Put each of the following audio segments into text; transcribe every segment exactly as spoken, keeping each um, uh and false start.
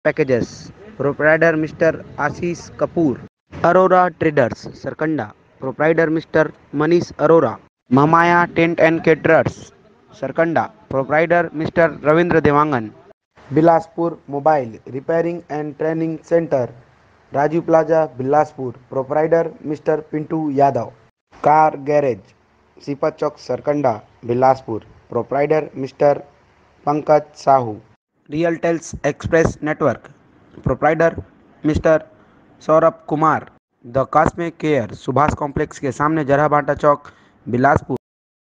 Packages, Proprietor Mister Ashish Kapoor. Aurora Traders, Sarkanda, Proprietor Mister Manish Arora. Mamaya Tent and Caterers, Sarkanda, Proprietor Mister Ravindra Devangan. Bilaspur Mobile Repairing and Training Center, Raju Plaza, Bilaspur, Proprietor Mister Pintu Yadav. Car Garage, Sipat Chowk, Sarkanda, Bilaspur, Proprietor Mister Pankaj Sahu. Realtels Express Network, Proprietor Mister Saurabh Kumar. The cosmic care, Subhash complex के सामने, जरहा भाटा चौक, Bilaspur.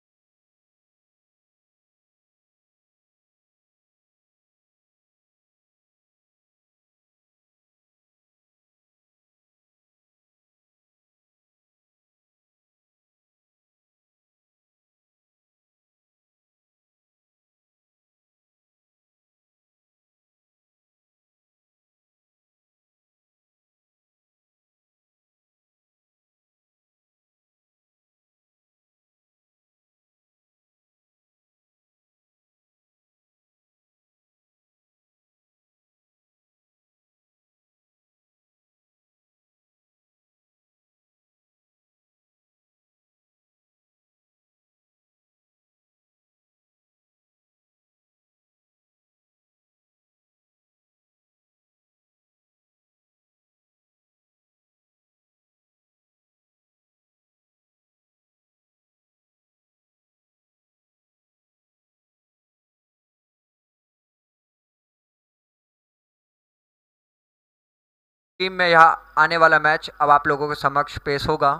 Team में यहाँ आने वाला match अब आप लोगों के समक्ष पेश होगा।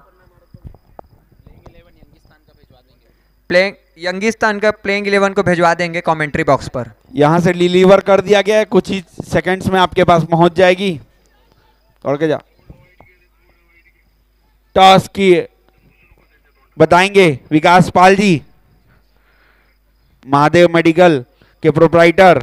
प्लेइंग यंगिस्तान का प्लेइंग इलेवन को भिजवा देंगे कमेंट्री बॉक्स पर। यहाँ से डिलीवर कर दिया गया है, कुछ ही सेकंड्स में आपके पास पहुंच जाएगी। और के जा टॉस की बताएंगे विकास पाल जी, महादेव मेडिकल के प्रोप्राइटर।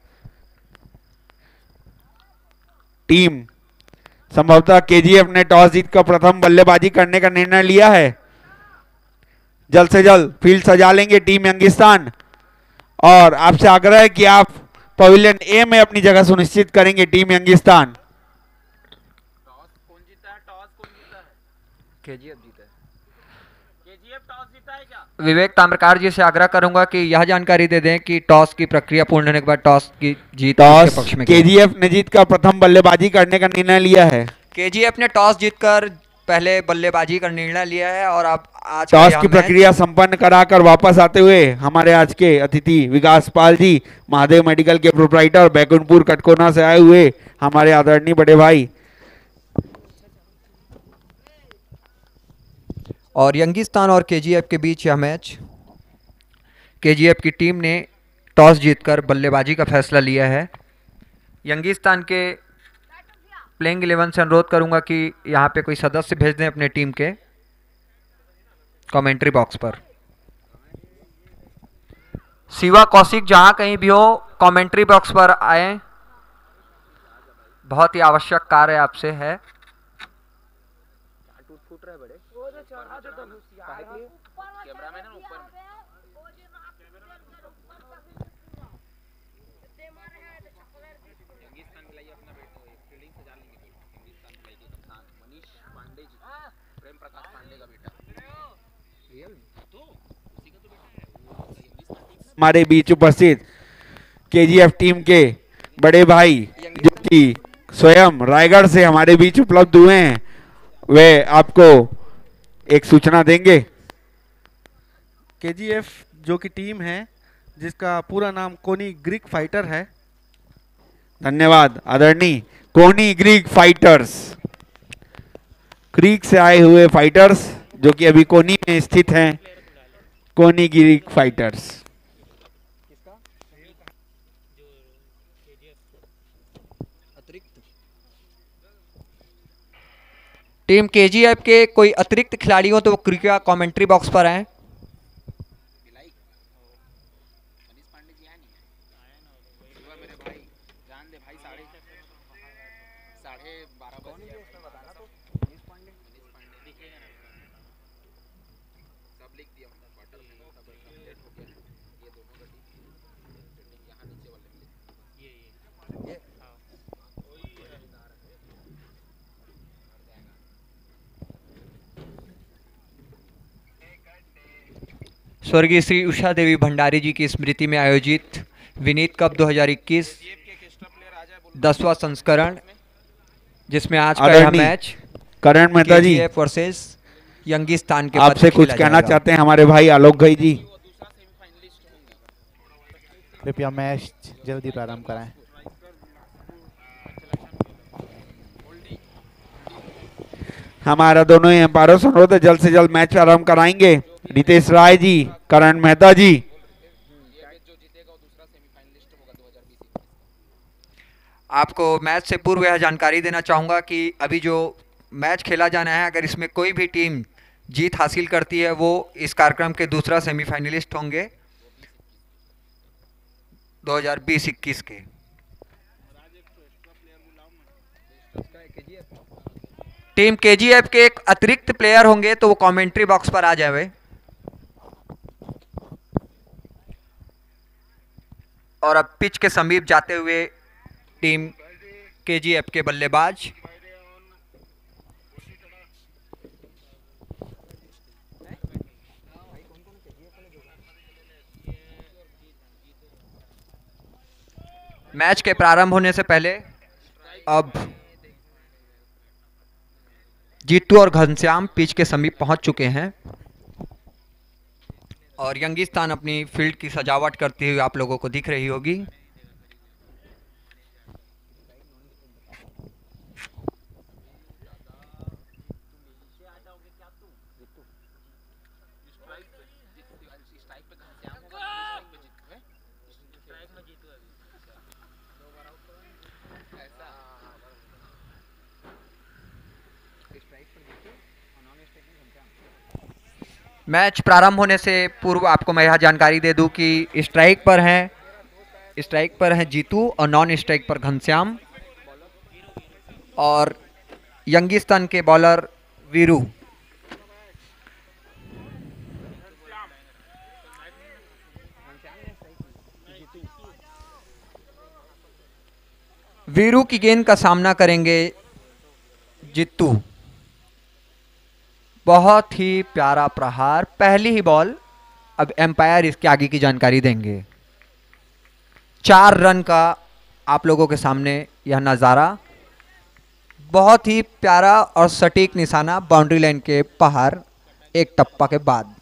टीम संभवतः केजीएफ ने टॉस जीतकर प्रथम बल्लेबाजी करने का निर्णय लिया है। जल्द से जल्द फील्ड सजा लेंगे टीम यंगिस्तान, और आपसे आग्रह है कि आप पवेलियन ए में अपनी जगह सुनिश्चित करेंगे टीम यंगिस्तान। टॉस कौन जीता है? टॉस कौन जीता है? केजीएफ जीता है। केजीएफ टॉस जीता है क्या? विवेक ताम्रकार जी से आग्रह करूंगा कि यह जानकारी दे दें कि टॉस की प्रक्रिया पूर्ण होने के बाद टॉस की जीत टॉस पक्ष में केजीएफ ने जीतकर प्रथम बल्लेबाजी करने का निर्णय लिया है। केजीएफ ने टॉस जीतकर पहले बल्लेबाजी का निर्णय लिया है, और अब आज टॉस की प्रक्रिया संपन्न कराकर वापस आते हुए हमारे आज के अतिथि विकास पाल जी, महादेव मेडिकल के प्रोप्राइटर, बैकुंठपुर कटकोना से आए हुए हमारे आदरणीय बड़े भाई। और यंगिस्तान और केजीएफ के बीच यह मैच, केजीएफ की टीम ने टॉस जीतकर बल्लेबाजी का फैसला लिया है। यंगिस्तान के प्लेइंग इलेवन से अनुरोध करूंगा कि यहाँ पे कोई सदस्य भेज दें अपने टीम के कमेंट्री बॉक्स पर। शिवा कौशिक जहां कहीं भी हो, कमेंट्री बॉक्स पर आए, बहुत ही आवश्यक कार्य आपसे है। हमारे बीच उपस्थित केजीएफ टीम के बड़े भाई जो कि स्वयं रायगढ़ से हमारे बीच उपलब्ध हुए हैं, वे आपको एक सूचना देंगे। केजीएफ जो कि टीम है जिसका पूरा नाम कोनी ग्रीक फाइटर है। धन्यवाद आदरणीय। कोनी ग्रीक फाइटर्स, क्रीक से आए हुए फाइटर्स जो कि अभी कोनी में स्थित हैं। कोनी ग्रीक फाइटर्स। टीम केजीएफ के कोई अतिरिक्त खिलाड़ी हो तो वो कृपया कमेंट्री बॉक्स पर आए। स्वर्गीय श्री उषा देवी भंडारी जी की स्मृति में आयोजित विनीत कप दो हज़ार इक्कीस दसवां संस्करण, जिसमें आज का यह आदरणीय match Karan Mehta ji, KGF versus Youngistan के आपसे मध्य कुछ खेला कहना जाएगा। चाहते हैं हमारे भाई आलोक भाई जी? कृपया मैच जल्दी प्रारंभ कराएं। हमारा दोनों ही एम्पायरों से अनुरोध है जल्द से जल्द मैच प्रारंभ कराएंगे। रितेश राय जी, करण मेहता जी। आपको मैच से पूर्व यह जानकारी देना चाहूँगा कि अभी जो मैच खेला जाना है, अगर इसमें कोई भी टीम जीत हासिल करती है वो इस कार्यक्रम के दूसरा सेमीफाइनलिस्ट होंगे दो हज़ार बीस इक्कीस के। टीम केजीएफ के एक अतिरिक्त प्लेयर होंगे तो वो कमेंट्री बॉक्स पर आ जाए। और अब पिच के समीप जाते हुए टीम केजीएफ के बल्लेबाज मैच के प्रारंभ होने से पहले अब जीतू और घनश्याम पिच के समीप पहुंच चुके हैं और यंगिस्तान अपनी फील्ड की सजावट करती हुई आप लोगों को दिख रही होगी। मैच प्रारंभ होने से पूर्व आपको मैं यह जानकारी दे दूं कि स्ट्राइक पर हैं स्ट्राइक पर हैं जीतू और नॉन स्ट्राइक पर घनश्याम और यंगिस्तान के बॉलर वीरू। वीरू की गेंद का सामना करेंगे जीतू। बहुत ही प्यारा प्रहार, पहली ही बॉल। अब एम्पायर इसके आगे की जानकारी देंगे। चार रन का आप लोगों के सामने यह नज़ारा, बहुत ही प्यारा और सटीक निशाना बाउंड्री लाइन के बाहर एक टप्पा के बाद।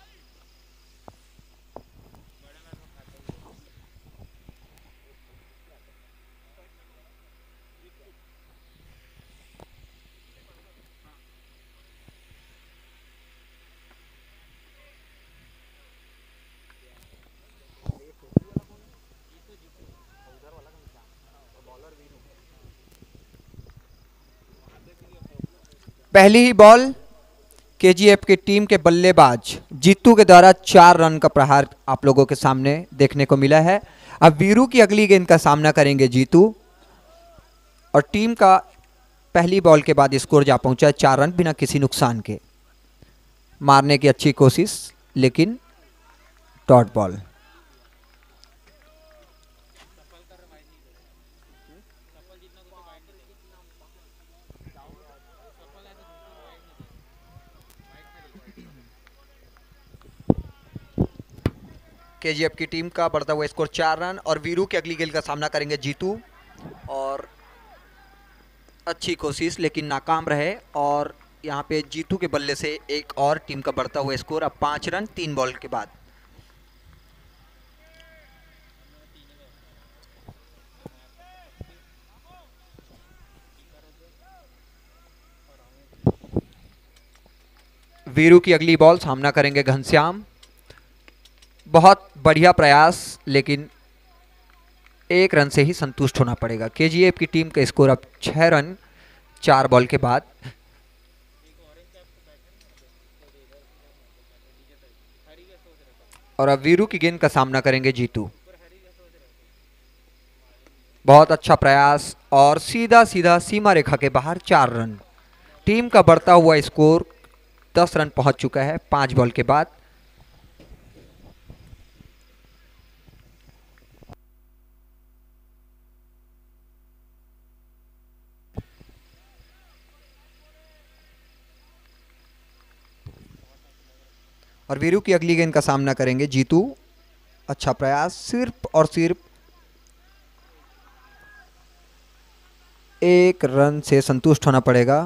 पहली ही बॉल केजीएफ की टीम के बल्लेबाज जीतू के द्वारा चार रन का प्रहार आप लोगों के सामने देखने को मिला है। अब वीरू की अगली गेंद का सामना करेंगे जीतू और टीम का पहली बॉल के बाद स्कोर जा पहुंचा चार रन बिना किसी नुकसान के। मारने की अच्छी कोशिश लेकिन डॉट बॉल। केजीएफ की टीम का बढ़ता हुआ स्कोर चार रन और वीरू की अगली गेंद का सामना करेंगे जीतू और अच्छी कोशिश लेकिन नाकाम रहे और यहां पे जीतू के बल्ले से एक और टीम का बढ़ता हुआ स्कोर अब पांच रन तीन बॉल के बाद। वीरू की अगली बॉल सामना करेंगे घनश्याम। बहुत बढ़िया प्रयास लेकिन एक रन से ही संतुष्ट होना पड़ेगा। केजीएफ की टीम का स्कोर अब छह रन चार बॉल के बाद। और अब वीरू की गेंद का सामना करेंगे जीतू। बहुत अच्छा प्रयास और सीधा सीधा सीमा रेखा के बाहर चार रन। टीम का बढ़ता हुआ स्कोर दस रन पहुंच चुका है पांच बॉल के बाद। और वीरू की अगली गेंद का सामना करेंगे जीतू। अच्छा प्रयास, सिर्फ और सिर्फ एक रन से संतुष्ट होना पड़ेगा।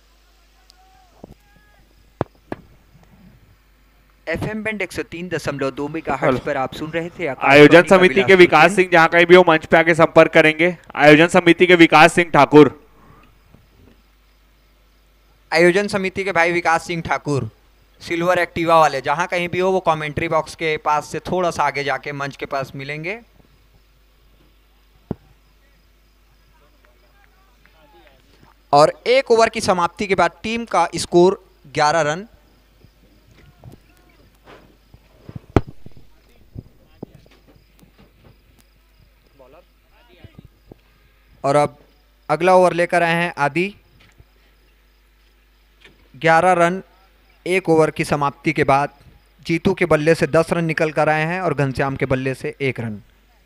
एफएम बैंड एक सौ तीन दशमलव दो मेगाहर्ट्ज पर आप सुन रहे थे आयोजन समिति के विकास सिंह जहां कहीं भी हो मंच पे आके संपर्क करेंगे। आयोजन समिति के विकास सिंह ठाकुर। आयोजन समिति के भाई विकास सिंह ठाकुर सिल्वर एक्टिवा वाले, जहां कहीं भी हो वो कमेंट्री बॉक्स के पास से थोड़ा सा आगे जाके मंच के पास मिलेंगे। और एक ओवर की समाप्ति के बाद टीम का स्कोर ग्यारह रन। और अब अगला ओवर लेकर आए हैं आदि। ग्यारह रन एक ओवर की समाप्ति के बाद जीतू के बल्ले से दस रन निकल कर आए हैं और घनश्याम के बल्ले से एक रन।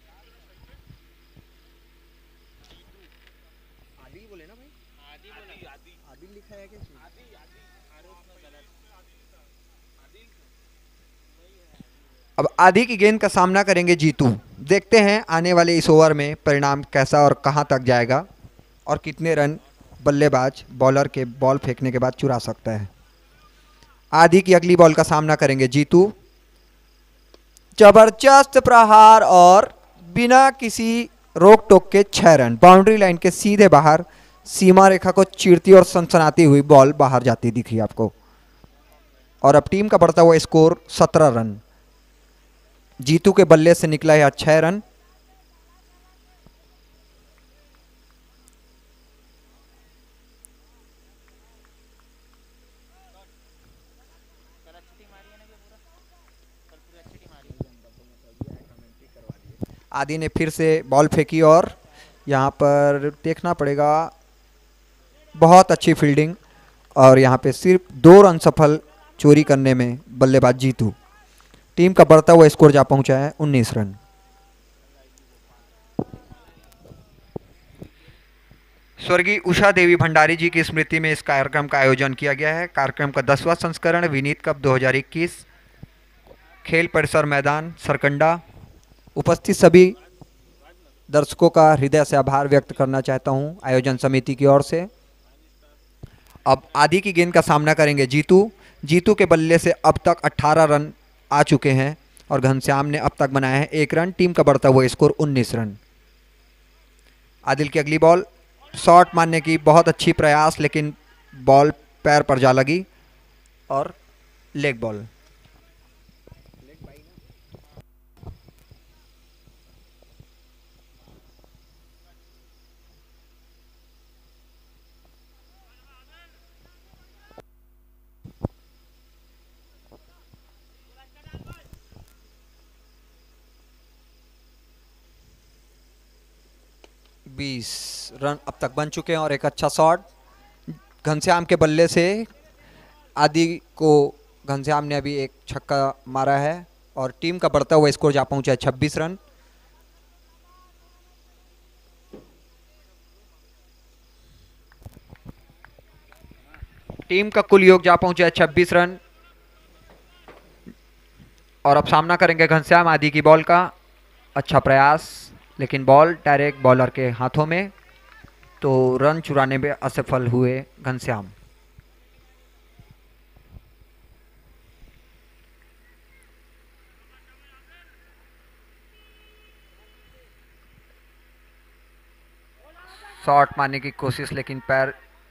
अब आदि की गेंद का सामना करेंगे जीतू। देखते हैं आने वाले इस ओवर में परिणाम कैसा और कहां तक जाएगा और कितने रन बल्लेबाज बॉलर के बॉल फेंकने के बाद चुरा सकता है। आदि की अगली बॉल का सामना करेंगे जीतू। जबरदस्त प्रहार और बिना किसी रोक टोक के छह रन, बाउंड्री लाइन के सीधे बाहर, सीमा रेखा को चीरती और सनसनाती हुई बॉल बाहर जाती दिखी आपको। और अब टीम का बढ़ता हुआ स्कोर सत्रह रन। जीतू के बल्ले से निकला है छह रन। आदि ने फिर से बॉल फेंकी और यहाँ पर देखना पड़ेगा, बहुत अच्छी फील्डिंग और यहाँ पे सिर्फ दो रन सफल चोरी करने में बल्लेबाज जीतू। टीम का बढ़ता हुआ स्कोर जा पहुंचा है उन्नीस रन। स्वर्गीय उषा देवी भंडारी जी की स्मृति में इस कार्यक्रम का आयोजन किया गया है। कार्यक्रम का दसवां संस्करण विनीत कप दो हज़ार इक्कीस, खेल परिसर मैदान सरकंडा। उपस्थित सभी दर्शकों का हृदय से आभार व्यक्त करना चाहता हूं आयोजन समिति की ओर से। अब आदि की गेंद का सामना करेंगे जीतू। जीतू के बल्ले से अब तक अठारह रन आ चुके हैं और घनश्याम ने अब तक बनाया है एक रन। टीम का बढ़ता हुआ स्कोर उन्नीस रन। आदिल की अगली बॉल, शॉट मारने की बहुत अच्छी प्रयास, लेकिन बॉल पैर पर जा लगी और लेग बॉल। बीस रन अब तक बन चुके हैं और एक अच्छा शॉट घनश्याम के बल्ले से। आदि को घनश्याम ने अभी एक छक्का मारा है और टीम का बढ़ता हुआ स्कोर जा पहुंचा है छब्बीस रन। टीम का कुल योग जा पहुंचा है छब्बीस रन। और अब सामना करेंगे घनश्याम आदि की बॉल का। अच्छा प्रयास, लेकिन बॉल डायरेक्ट बॉलर के हाथों में, तो रन चुराने में असफल हुए घनश्याम। शॉट मारने की कोशिश, लेकिन पैर,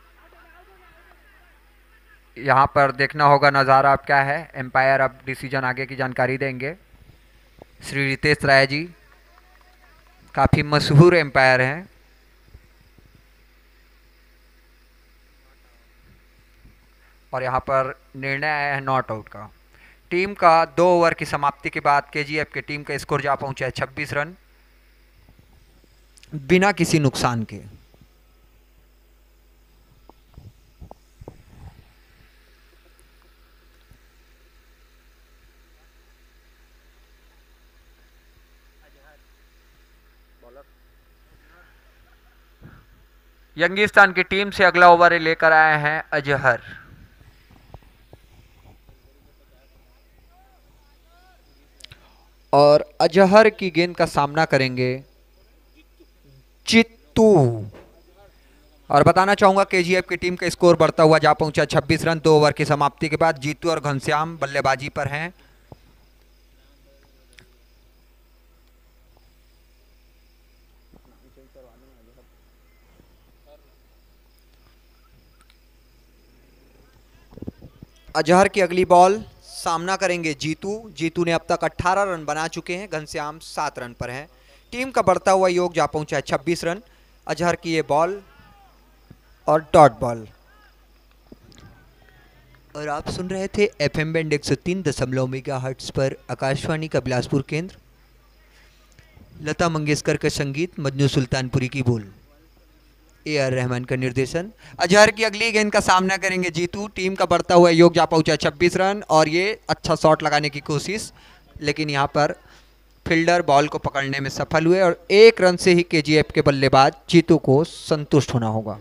यहां पर देखना होगा नज़ारा अब क्या है। एम्पायर अब डिसीजन आगे की जानकारी देंगे। श्री रितेश राय जी काफ़ी मशहूर एम्पायर हैं। और यहाँ पर निर्णय आया है नॉट आउट का। टीम का दो ओवर की समाप्ति के बाद केजीएफ के टीम का स्कोर जा पहुंचा है छब्बीस रन बिना किसी नुकसान के। यंगिस्तान की टीम से अगला ओवर लेकर आए हैं अजहर। और अजहर की गेंद का सामना करेंगे जीतू। और बताना चाहूंगा केजीएफ की टीम का स्कोर बढ़ता हुआ जा पहुंचा छब्बीस रन दो ओवर की समाप्ति के बाद। जीतू और घनश्याम बल्लेबाजी पर हैं। अजहर की अगली बॉल, सामना करेंगे जीतू। जीतू ने अब तक अठारह रन बना चुके हैं, घनश्याम सात रन पर हैं। टीम का बढ़ता हुआ योग जा पहुंचा है छब्बीस रन। अजहर की ये बॉल और डॉट बॉल। और आप सुन रहे थे एफएम बैंड एक सौ तीन दशमलव मेगा हर्ट्ज पर आकाशवाणी का बिलासपुर केंद्र। लता मंगेशकर का संगीत, मजनू सुल्तानपुरी की बोल, ए आर रहमान का निर्देशन। अजहर की अगली गेंद का सामना करेंगे जीतू। टीम का बढ़ता हुआ योग जा पहुंचा छब्बीस रन और ये अच्छा शॉट लगाने की कोशिश, लेकिन यहाँ पर फील्डर बॉल को पकड़ने में सफल हुए और एक रन से ही केजीएफ के बल्लेबाज जीतू को संतुष्ट होना होगा।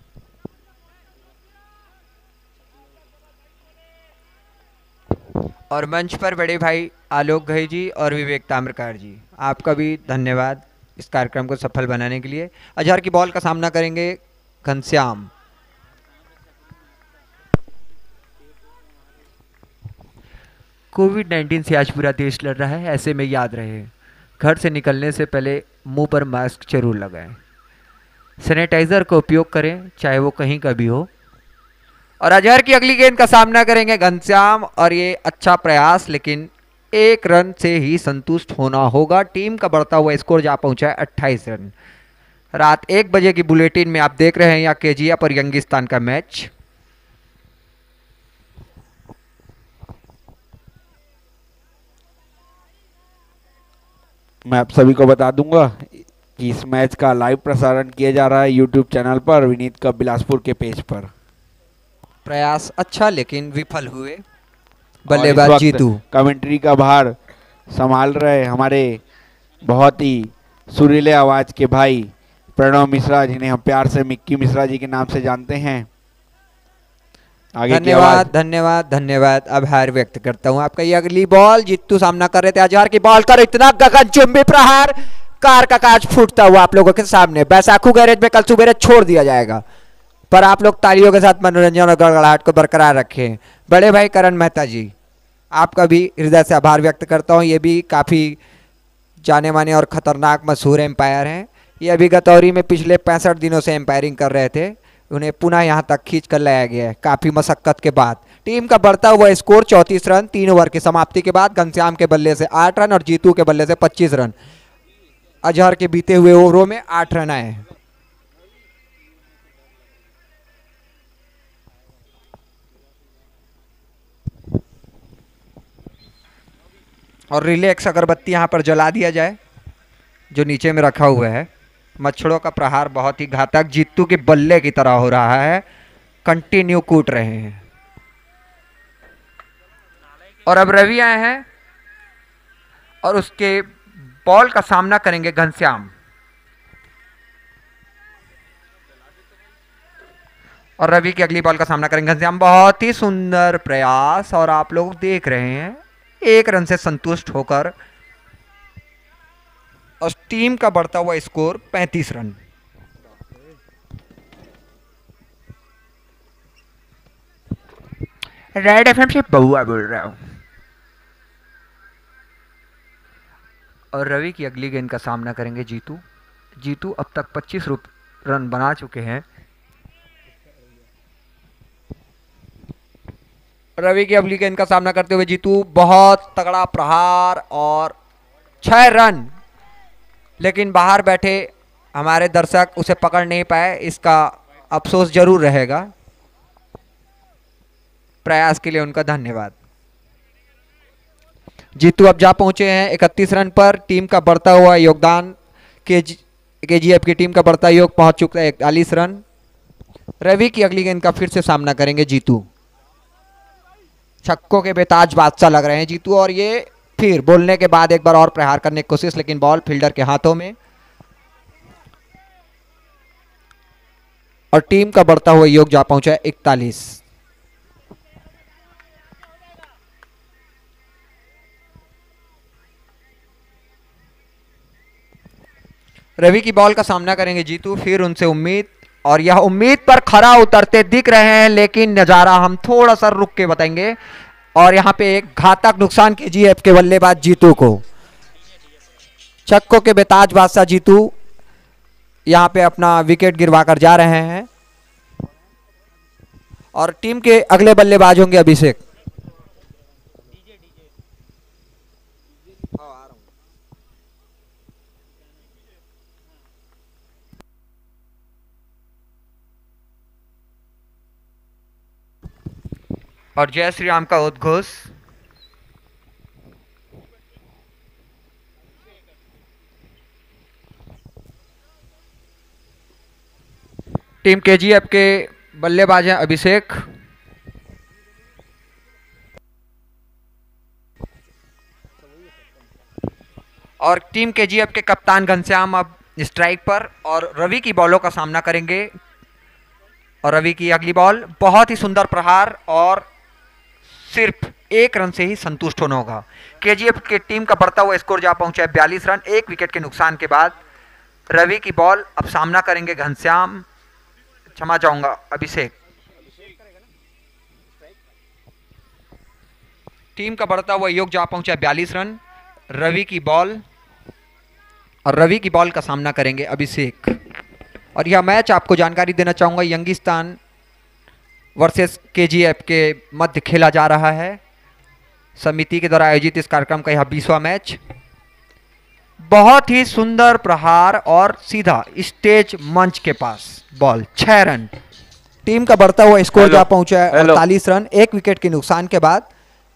और मंच पर बड़े भाई आलोक घई जी और विवेक ताम्रकार जी, आपका भी धन्यवाद इस कार्यक्रम को सफल बनाने के लिए। अजहर की बॉल का सामना करेंगे घनश्याम। कोविड नाइन्टीन से आज पूरा देश लड़ रहा है, ऐसे में याद रहे घर से निकलने से पहले मुंह पर मास्क जरूर लगाएं, सैनिटाइजर का उपयोग करें चाहे वो कहीं का भी हो। और अजहर की अगली गेंद का सामना करेंगे घनश्याम और ये अच्छा प्रयास, लेकिन एक रन से ही संतुष्ट होना होगा। टीम का बढ़ता हुआ स्कोर जा पहुंचा है अट्ठाईस रन। रात एक बजे की बुलेटिन में आप देख रहे हैं यहाँ केजीएफ और यंगिस्तान का मैच। मैं आप सभी को बता दूंगा कि इस मैच का लाइव प्रसारण किया जा रहा है यूट्यूब चैनल पर, विनीत कप बिलासपुर के पेज पर। प्रयास अच्छा लेकिन विफल हुए बल्लेबाज जीतू। कमेंट्री का भार संभाल रहे हमारे बहुत ही सुरीले आवाज के भाई प्रणव मिश्रा, जिन्हें हम प्यार से मिक्की मिश्रा जी के नाम से जानते हैं। आगे धन्यवाद धन्यवाद धन्यवाद, आभार व्यक्त करता हूं आपका। ये अगली बॉल जीतू सामना कर रहे थे अजहर की बॉल कर इतना गगनचुंबी प्रहार, कार का कांच फूटता हुआ आप लोगों के सामने। बैसाखू गैरेज में कल सुबह छोड़ दिया जाएगा, पर आप लोग तालियों के साथ मनोरंजन और गड़गड़ाहट को बरकरार रखें। बड़े भाई करण मेहता जी, आपका भी हृदय से आभार व्यक्त करता हूं। ये भी काफ़ी जाने माने और ख़तरनाक मशहूर एम्पायर हैं। ये अभी गतौरी में पिछले पैंसठ दिनों से एम्पायरिंग कर रहे थे, उन्हें पुनः यहां तक खींच कर लाया गया है काफ़ी मशक्क़त के बाद। टीम का बढ़ता हुआ स्कोर चौंतीस रन। तीन ओवर की समाप्ति के बाद घनश्याम के बल्ले से आठ रन और जीतू के बल्ले से पच्चीस रन। अजहर के बीते हुए ओवरों में आठ रन आए हैं। और रिलैक्स अगरबत्ती यहाँ पर जला दिया जाए जो नीचे में रखा हुआ है। मच्छरों का प्रहार बहुत ही घातक जीतू के बल्ले की तरह हो रहा है, कंटिन्यू कूट रहे हैं। और अब रवि आए हैं और उसके बॉल का सामना करेंगे घनश्याम। और रवि की अगली बॉल का सामना करेंगे घनश्याम। बहुत ही सुंदर प्रयास और आप लोग देख रहे हैं एक रन से संतुष्ट होकर और टीम का बढ़ता हुआ स्कोर पैंतीस रन। रेड एफएम से बउआ बोल रहा हूं। और रवि की अगली गेंद का सामना करेंगे जीतू। जीतू अब तक पच्चीस रन बना चुके हैं। रवि की अगली गेंद का सामना करते हुए जीतू, बहुत तगड़ा प्रहार और छह रन, लेकिन बाहर बैठे हमारे दर्शक उसे पकड़ नहीं पाए, इसका अफसोस जरूर रहेगा। प्रयास के लिए उनका धन्यवाद। जीतू अब जा पहुंचे हैं इकतीस रन पर। टीम का बढ़ता हुआ योगदान केजीएफ की टीम का बढ़ता योग पहुंच चुका है इकतालीस रन। रवि की अगली गेंद का फिर से सामना करेंगे जीतू। छक्कों के बेताज बादशाह लग रहे हैं जीतू और ये फिर बोलने के बाद एक बार और प्रहार करने की कोशिश, लेकिन बॉल फील्डर के हाथों में। और टीम का बढ़ता हुआ योग जा पहुंचा है इकतालीस। रवि की बॉल का सामना करेंगे जीतू, फिर उनसे उम्मीद, और यह उम्मीद पर खरा उतरते दिख रहे हैं, लेकिन नजारा हम थोड़ा सा रुक के बताएंगे। और यहां पे एक घातक नुकसान केजीएफ के बल्लेबाज जीतू को। छक्कों के बेताज बादशाह जीतू यहां पे अपना विकेट गिरवाकर जा रहे हैं, और टीम के अगले बल्लेबाज होंगे अभिषेक। और जय श्री राम का उद्घोष। टीम केजीएफ के बल्लेबाज हैं अभिषेक। और टीम केजीएफ के कप्तान घनश्याम अब स्ट्राइक पर, और रवि की बॉलों का सामना करेंगे। और रवि की अगली बॉल, बहुत ही सुंदर प्रहार, और सिर्फ एक रन से ही संतुष्ट होना होगा। केजीएफ की टीम का बढ़ता हुआ स्कोर जा पहुंचा है बयालीस रन, एक विकेट के नुकसान के बाद। रवि की बॉल, अब सामना करेंगे घनश्याम, क्षमा चाहूंगा अभिषेक। टीम का बढ़ता हुआ योग जा पहुंचा है बयालीस रन। रवि की बॉल, और रवि की बॉल का सामना करेंगे अभिषेक। और यह मैच आपको जानकारी देना चाहूंगा, यंगिस्तान वर्सेस केजीएफ के मध्य खेला जा रहा है। समिति के द्वारा आयोजित इस कार्यक्रम का यह बीसवां मैच। बहुत ही सुंदर प्रहार, और सीधा स्टेज मंच के पास बॉल, छह रन। टीम का बढ़ता हुआ स्कोर जा पहुंचा है अड़तालीस रन, एक विकेट के नुकसान के बाद।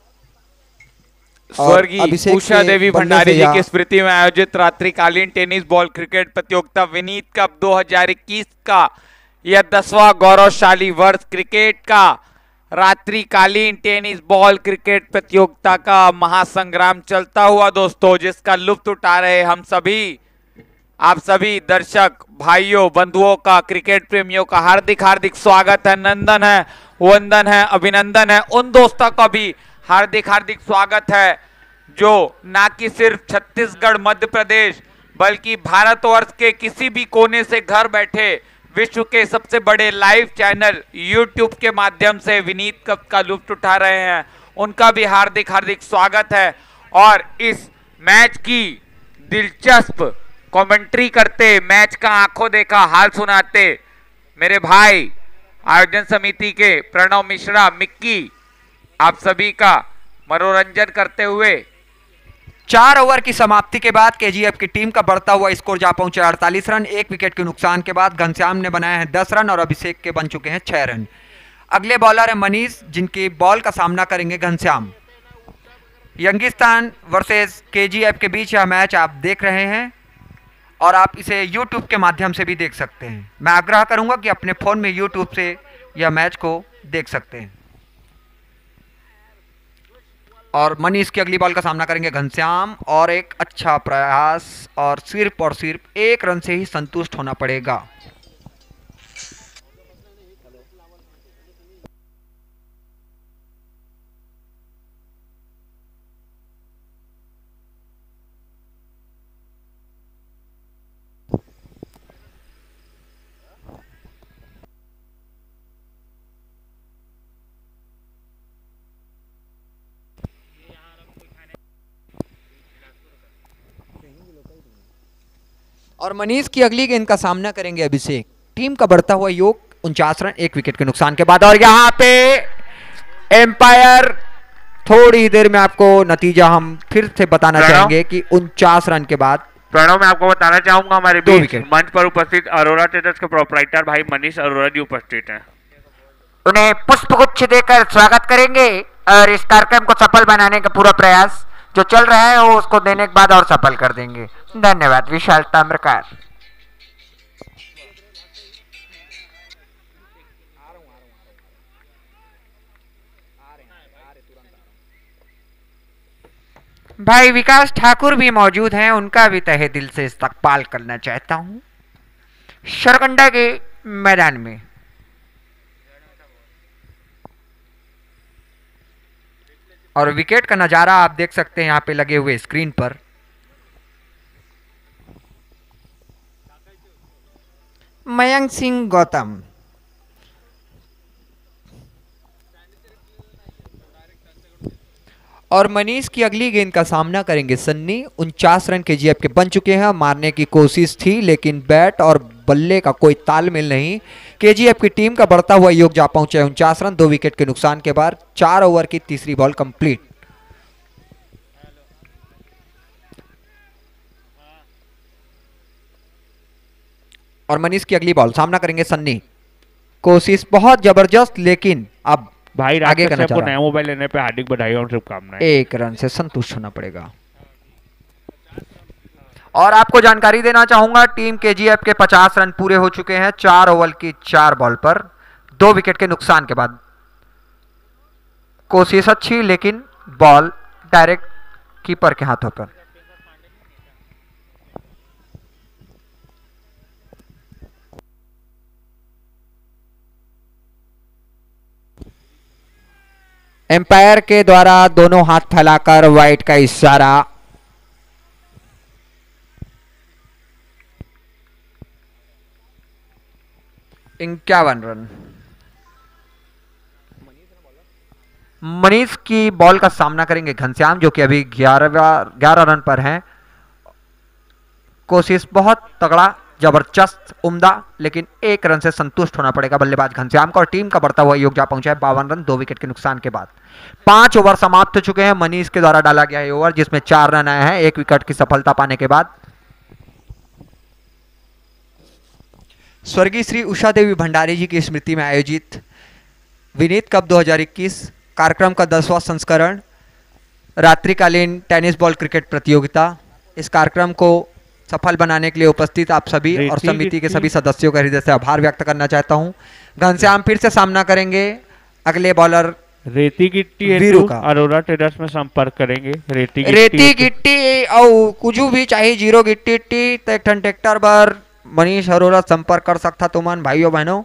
स्वर्गीय उषा देवी भंडारी जी की स्मृति में आयोजित रात्रिकालीन टेनिस बॉल क्रिकेट प्रतियोगिता विनीत कप दो हज़ार इक्कीस का यह दसवां गौरवशाली वर्ष क्रिकेट का रात्रिकालीन टेनिस बॉल क्रिकेट प्रतियोगिता का महासंग्राम चलता हुआ दोस्तों, जिसका लुत्फ उठा रहे हम सभी, आप सभी दर्शक भाइयों बंधुओं का, क्रिकेट प्रेमियों का हार्दिक हार्दिक स्वागत है, नंदन है, वंदन है, अभिनंदन है। उन दोस्तों का भी हार्दिक हार्दिक स्वागत है जो ना कि सिर्फ छत्तीसगढ़ मध्य प्रदेश बल्कि भारतवर्ष के किसी भी कोने से घर बैठे विश्व के सबसे बड़े लाइव चैनल यूट्यूब के माध्यम से विनीत कप का लुत्फ उठा रहे हैं, उनका भी हार्दिक हार्दिक स्वागत है। और इस मैच की दिलचस्प कमेंट्री करते, मैच का आंखों देखा हाल सुनाते मेरे भाई आयोजन समिति के प्रणव मिश्रा मिक्की, आप सभी का मनोरंजन करते हुए चार ओवर की समाप्ति के बाद केजीएफ की टीम का बढ़ता हुआ स्कोर जा पहुंचा अड़तालीस रन, एक विकेट के नुकसान के बाद। घनश्याम ने बनाए हैं दस रन, और अभिषेक के बन चुके हैं छह रन। अगले बॉलर है मनीष, जिनकी बॉल का सामना करेंगे घनश्याम। यंगिस्तान वर्सेस केजीएफ के बीच यह मैच आप देख रहे हैं, और आप इसे यूट्यूब के माध्यम से भी देख सकते हैं। मैं आग्रह करूंगा कि अपने फोन में यूट्यूब से यह मैच को देख सकते हैं। और मनीष की अगली बॉल का सामना करेंगे घनश्याम, और एक अच्छा प्रयास, और सिर्फ और सिर्फ एक रन से ही संतुष्ट होना पड़ेगा। और मनीष की अगली गेंद का सामना करेंगे अभिषेक। टीम का बढ़ता हुआ योग उनचास रन, एक विकेट के नुकसान के बाद। और यहां पे एम्पायर, थोड़ी ही देर में आपको नतीजा हम फिर से बताना चाहेंगे कि उनचास रन के बाद। प्रणव, मैं आपको बताना चाहूंगा हमारे बीच मंच पर उपस्थित अरोरा ट्रेडर्स के प्रोपराइटर भाई मनीष अरोरा जी उपस्थित हैं। उन्हें पुष्पगुच्छ देकर स्वागत करेंगे, और इस कार्यक्रम को सफल बनाने का पूरा प्रयास जो चल रहा है वो उसको देने के बाद और सफल कर देंगे। धन्यवाद। विशाल ताम्रकार। भाई विकास ठाकुर भी मौजूद हैं, उनका भी तहे दिल से इस्तकबाल करना चाहता हूं सरकंडा के मैदान में। और विकेट का नजारा आप देख सकते हैं यहां पे लगे हुए स्क्रीन पर। मयंक सिंह गौतम। और मनीष की अगली गेंद का सामना करेंगे सन्नी। उनचास रन केजीएफ के बन चुके हैं। मारने की कोशिश थी लेकिन बैट और बल्ले का कोई तालमेल नहीं। केजीएफ की टीम का बढ़ता हुआ योग जा पहुंचे उनचास रन, दो विकेट के नुकसान के बाद। चार ओवर की तीसरी बॉल कंप्लीट। और मनीष की अगली बॉल सामना करेंगे सन्नी। कोशिश बहुत जबरदस्त लेकिन अब भाई आगे करना आपको नया मोबाइल लेने पे हार्दिक बधाई और शुभकामनाएं। एक रन से संतुष्ट होना पड़ेगा। और आपको जानकारी देना चाहूंगा टीम केजीएफ के पचास रन पूरे हो चुके हैं चार ओवर की चार बॉल पर, दो विकेट के नुकसान के बाद। कोशिश अच्छी लेकिन बॉल डायरेक्ट कीपर के हाथों पर। एम्पायर के द्वारा दोनों हाथ फैलाकर वाइट का इशारा। इक्यावन रन। मनीष की बॉल का सामना करेंगे घनश्याम जो कि अभी ग्यारह ग्यारह रन पर हैं। कोशिश बहुत तगड़ा, जबरदस्त, उम्दा, लेकिन एक रन से संतुष्ट होना पड़ेगा बल्लेबाज घनश्याम का। और टीम का बढ़ता हुआ योग जा पहुंचा है बावन रन, दो विकेट के नुकसान के बाद। पांच ओवर समाप्त हो चुके हैं। मनीष के द्वारा डाला गया है ओवर जिसमें चार रन आए हैं एक विकेट की सफलता पाने के बाद। स्वर्गीय श्री उषा देवी भंडारी जी की स्मृति में आयोजित विनीत कप दो हज़ार इक्कीस कार्यक्रम का दसवां संस्करण रात्रिकालीन टेनिस बॉल क्रिकेट प्रतियोगिता। इस कार्यक्रम को सफल बनाने के लिए उपस्थित आप सभी और समिति के सभी सदस्यों का हृदय से आभार व्यक्त करना चाहता हूं। घनश्याम फिर से सामना करेंगे अगले बॉलर रेती गिट्टी वीरू का। अरोरा ट्रेडर्स में संपर्क करेंगे। रेती गिट्टी रेती गिट्टी और कुछ भी चाहिए जीरो गिट्टी टी तेठन ट्रैक्टर पर मनीष अरोरा संपर्क कर सकता तुमन भाइयों बहनों।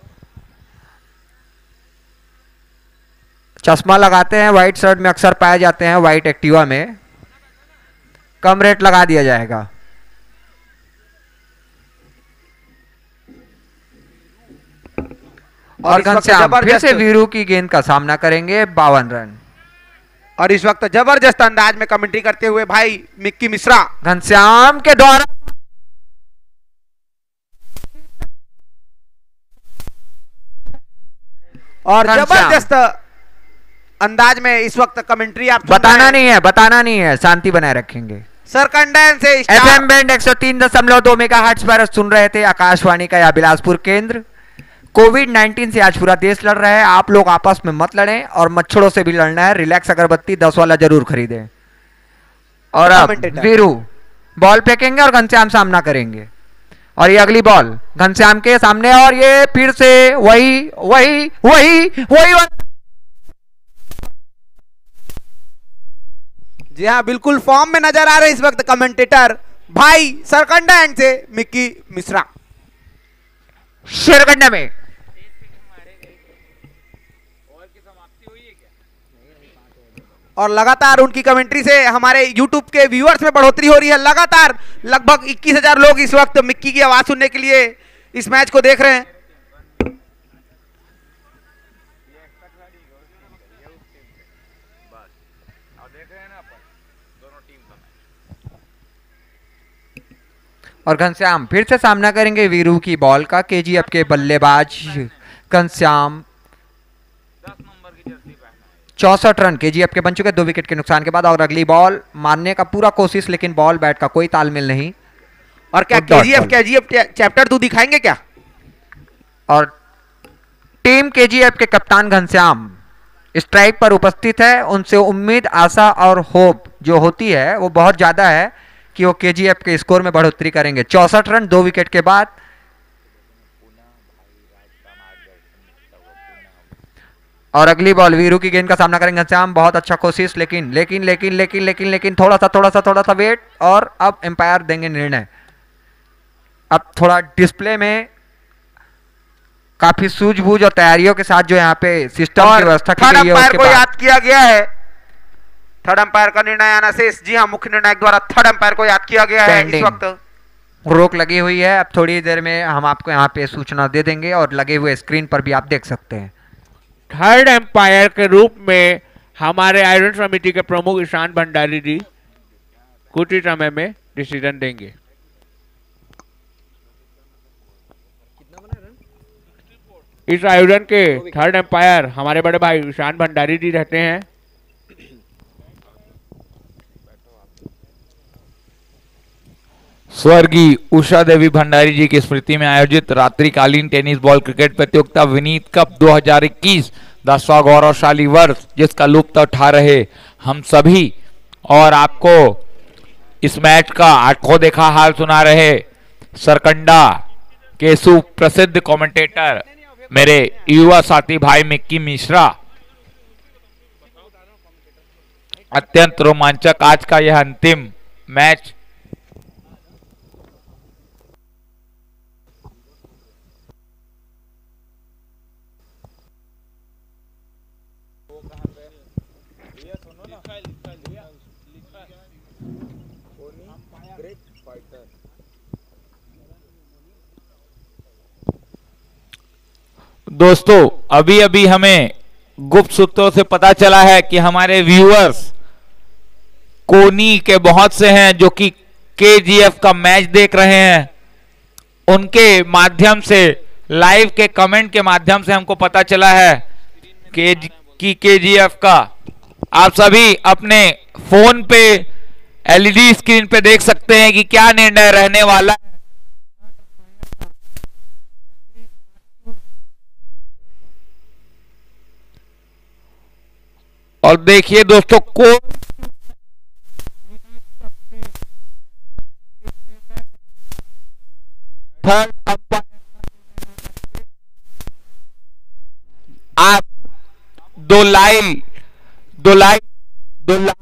चश्मा लगाते हैं, व्हाइट शर्ट में अक्सर पाए जाते हैं, व्हाइट एक्टिवा में। कम रेट लगा दिया जाएगा। और घनश्याम फिर से वीरू की गेंद का सामना करेंगे बावन रन। और इस वक्त जबरदस्त अंदाज में कमेंट्री करते हुए भाई मिक्की मिश्रा। घनश्याम के द्वारा और जबरदस्त अंदाज में इस वक्त कमेंट्री आप बताना नहीं है, बताना नहीं है, शांति बनाए रखेंगे। सरकंडा से एफएम बैंड एक सौ तीन दशमलव दो मेगाहर्ट्ज पर सुन रहे थे आकाशवाणी का यह बिलासपुर केंद्र। कोविड नाइन्टीन से आज पूरा देश लड़ रहा है। आप लोग आपस में मत लड़ें और मच्छरों से भी लड़ना है। रिलैक्स अगरबत्ती दस वाला जरूर खरीदें। और अब वीरू बॉल फेंकेंगे और घनश्याम सामना करेंगे। और ये अगली बॉल घनश्याम के सामने और ये फिर से वही वही वही वही जी हाँ, बिल्कुल फॉर्म में नजर आ रहे इस वक्त कमेंटेटर भाई सरकंडा एंड से मिक्की मिश्रा। शेरगंडा में और लगातार उनकी कमेंट्री से हमारे YouTube के व्यूअर्स में बढ़ोतरी हो रही है। लगातार लगभग इक्कीस हजार लोग इस वक्त मिक्की की आवाज सुनने के लिए इस मैच को देख रहे हैं। और घनश्याम फिर से सामना करेंगे वीरू की बॉल का। केजीएफ के बल्लेबाज घनश्याम चौसठ रन केजीएफ के बन चुके दो विकेट के नुकसान के बाद। और अगली बॉल मारने का पूरा कोशिश लेकिन बॉल बैट का कोई तालमेल नहीं। और क्या केजीएफ केजीएफ चैप्टर टू दिखाएंगे क्या? और टीम केजीएफ के कप्तान घनश्याम स्ट्राइक पर उपस्थित है। उनसे उम्मीद, आशा और होप जो होती है वो बहुत ज्यादा है कि वो केजीएफ के स्कोर में बढ़ोतरी करेंगे। चौसठ रन दो विकेट के बाद। और अगली बॉल वीरू की गेंद का सामना करेंगे घनश्याम। बहुत अच्छा कोशिश लेकिन लेकिन लेकिन लेकिन लेकिन लेकिन थोड़ा सा थोड़ा सा थोड़ा सा वेट। और अब एम्पायर देंगे निर्णय। अब थोड़ा डिस्प्ले में काफी सूझबूझ और तैयारियों के साथ जो यहाँ पे सिस्टम की व्यवस्था की गई है उसके को याद किया गया है। थर्ड अंपायर का निर्णय आना शेष। जी हाँ, मुख्य निर्णायक द्वारा थर्ड अंपायर को याद किया गया है इस वक्त। रोक लगी हुई है। अब थोड़ी देर में हम आपको यहाँ पे सूचना दे देंगे और लगे हुए स्क्रीन पर भी आप देख सकते हैं। थर्ड एम्पायर के रूप में हमारे आयोजन समिति के प्रमुख ईशान भंडारी जी कुछ ही समय में डिसीजन देंगे। इस आयोजन के थर्ड एम्पायर हमारे बड़े भाई ईशान भंडारी जी रहते हैं। स्वर्गीय उषा देवी भंडारी जी की स्मृति में आयोजित रात्रिकालीन टेनिस बॉल क्रिकेट प्रतियोगिता विनीत कप दो हज़ार इक्कीस दसवां गौरवशाली वर्ष, जिसका लुत्फ उठा रहे हम सभी और आपको इस मैच का आंखों देखा हाल सुना रहे सरकंडा के सुप्रसिद्ध कमेंटेटर मेरे युवा साथी भाई मिक्की मिश्रा। अत्यंत रोमांचक आज का यह अंतिम मैच दोस्तों, अभी अभी हमें गुप्त सूत्रों से पता चला है कि हमारे व्यूअर्स कोनी के बहुत से हैं जो कि केजीएफ का मैच देख रहे हैं। उनके माध्यम से, लाइव के कमेंट के माध्यम से हमको पता चला है कि केजीएफ का आप सभी अपने फोन पे एलईडी स्क्रीन पे देख सकते हैं कि क्या निर्णय रहने वाला है। और देखिए दोस्तों, को थर्ड अंपायर आप दो लाइन दो लाइन दो लाइन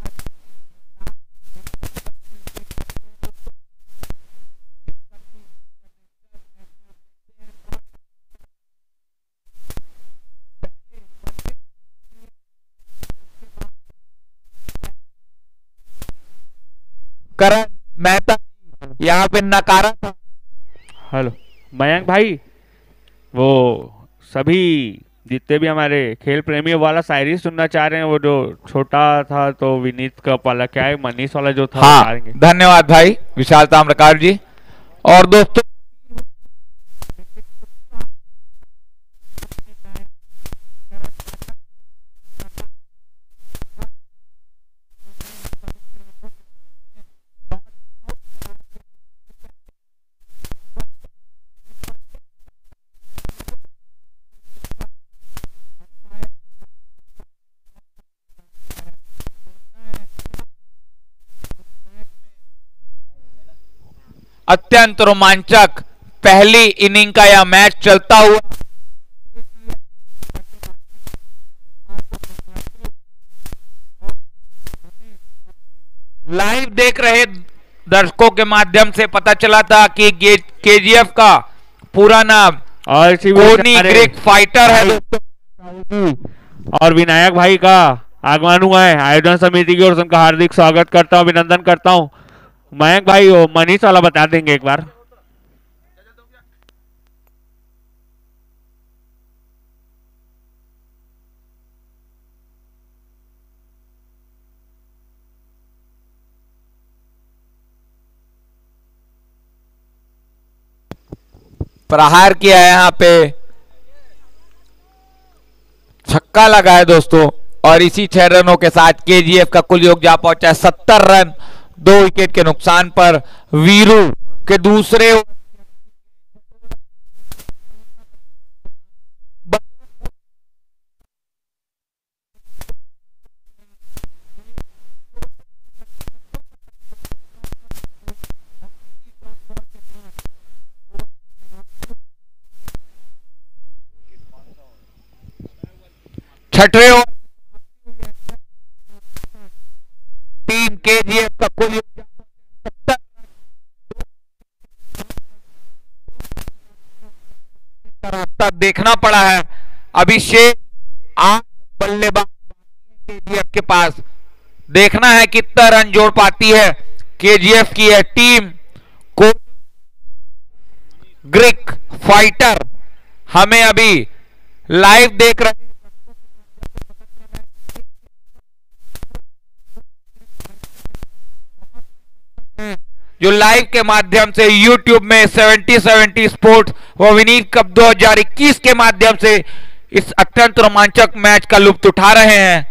करण मेहता यहाँ पे नकारा था। हेलो मयंक भाई, वो सभी जितने भी हमारे खेल प्रेमियों वाला शायरी सुनना चाह रहे हैं, वो जो छोटा था तो विनीत कप वाला, क्या है मनीष वाला जो था, हाँ, धन्यवाद भाई विशाल ताम्रकार जी। और दोस्तों, अत्यंत रोमांचक पहली इनिंग का यह मैच चलता हुआ लाइव देख रहे दर्शकों के माध्यम से पता चला था कि केजीएफ का पूरा नाम कोनी ग्रिक फाइटर है दोस्तों। और विनायक भाई का आगमन हुआ है। आयोजन समिति की ओर से उनका हार्दिक स्वागत करता हूं, अभिनंदन करता हूं। मयंक भाई वो मनीष वाला बता देंगे एक बार। प्रहार किया है यहाँ पे, छक्का लगा है दोस्तों, और इसी छह रनों के साथ केजीएफ का कुल योग जा पहुंचा है सत्तर रन दो विकेट के नुकसान पर। वीरू के दूसरे छठे ओवर टीम केजीएफ का कुल रास्ता देखना पड़ा है। अभिषेक आठ बल्लेबाज केजीएफ के पास, देखना है कितना रन जोड़ पाती है केजीएफ की यह टीम। को ग्रीक फाइटर हमें अभी लाइव देख रहे हैं, जो लाइव के माध्यम से यूट्यूब में सेवेंटी सेवेंटी स्पोर्ट्स व विनीत कप दो हज़ार इक्कीस के माध्यम से इस अत्यंत रोमांचक मैच का लुत्फ उठा रहे हैं।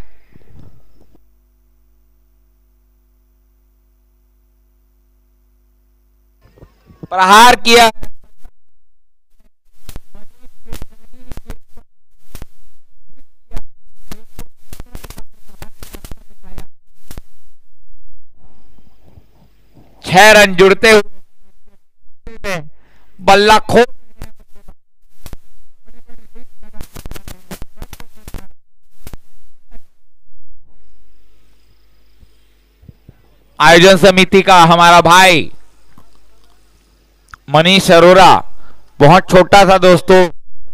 प्रहार किया छह रन जुड़ते हुए बल्ला खो आयोजन समिति का हमारा भाई मनीष अरोरा, बहुत छोटा था दोस्तों,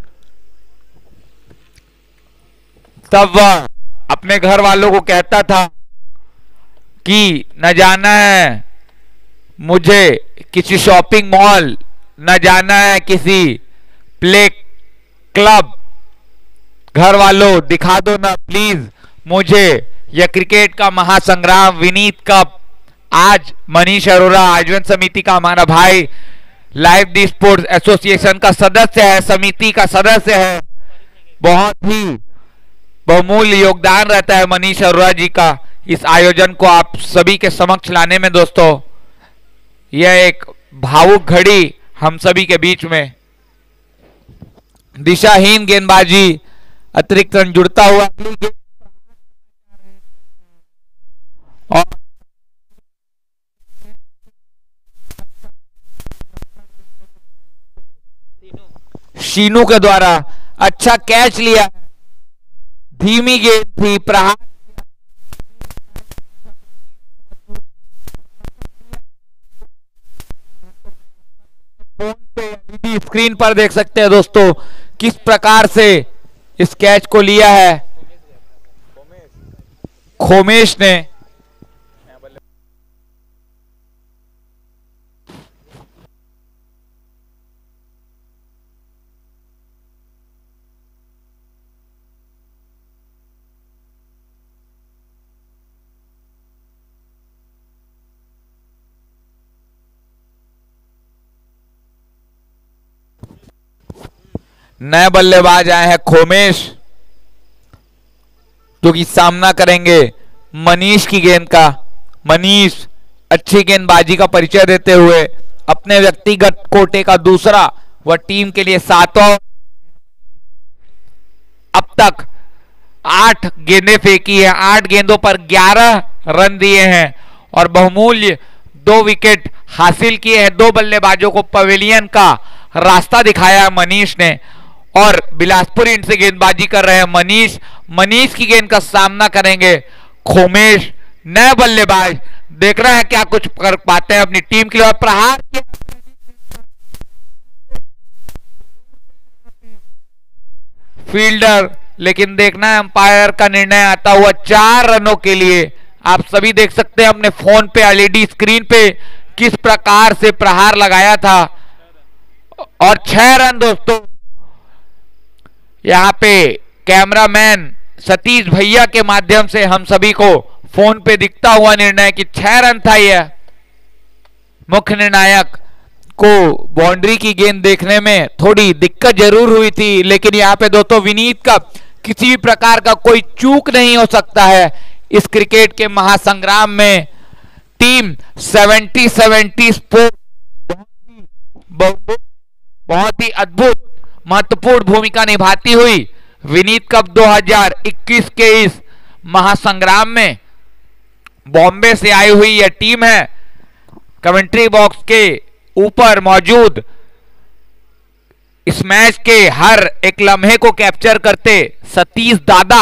तब वह अपने घर वालों को कहता था कि न जाना है मुझे किसी शॉपिंग मॉल, न जाना है किसी प्ले क्लब, घर वालों दिखा दो ना प्लीज मुझे यह क्रिकेट का महासंग्राम विनीत कप। आज मनीष अरोरा आयोजन समिति का हमारा भाई, लाइव दी स्पोर्ट्स एसोसिएशन का सदस्य है, समिति का सदस्य है, बहुत ही बहुमूल्य योगदान रहता है मनीष अरोरा जी का इस आयोजन को आप सभी के समक्ष लाने में। दोस्तों यह एक भावुक घड़ी हम सभी के बीच में, दिशाहीन गेंदबाजी, अतिरिक्त रन जुड़ता हुआ और शीनू के द्वारा अच्छा कैच लिया, धीमी गेंद थी, प्रहार फोन पे एलईडी स्क्रीन पर देख सकते हैं दोस्तों किस प्रकार से इस कैच को लिया है खोमेश ने। नए बल्लेबाज आए हैं खोमेश, जो कि सामना करेंगे मनीष की गेंद का। मनीष अच्छी गेंदबाजी का परिचय देते हुए अपने व्यक्तिगत कोटे का दूसरा व टीम के लिए सातवां, अब तक आठ गेंदें फेंकी है, आठ गेंदों पर ग्यारह रन दिए हैं और बहुमूल्य दो विकेट हासिल किए हैं। दो बल्लेबाजों को पवेलियन का रास्ता दिखाया है मनीष ने और बिलासपुर इंड से गेंदबाजी कर रहे हैं मनीष। मनीष की गेंद का सामना करेंगे खोमेश, नए बल्लेबाज, देख रहे हैं क्या कुछ कर पाते हैं अपनी टीम के लिए। प्रहार फील्डर, लेकिन देखना है अंपायर का निर्णय आता हुआ चार रनों के लिए। आप सभी देख सकते हैं अपने फोन पे एलईडी स्क्रीन पे किस प्रकार से प्रहार लगाया था और छह रन दोस्तों। यहाँ पे कैमरामैन सतीश भैया के माध्यम से हम सभी को फोन पे दिखता हुआ निर्णय कि छह रन था यह। मुख्य निर्णायक को बाउंड्री की गेंद देखने में थोड़ी दिक्कत जरूर हुई थी, लेकिन यहाँ पे दोस्तों विनीत का किसी भी प्रकार का कोई चूक नहीं हो सकता है इस क्रिकेट के महासंग्राम में। टीम सेवेंटी सेवेंटी स्पोर्ट बहुत ही बहुत ही अद्भुत महत्वपूर्ण भूमिका निभाती हुई विनीत कप दो हज़ार इक्कीस के इस महासंग्राम में बॉम्बे से आई हुई यह टीम है। कमेंट्री बॉक्स के ऊपर मौजूद इस मैच के हर एक लम्हे को कैप्चर करते सतीश दादा।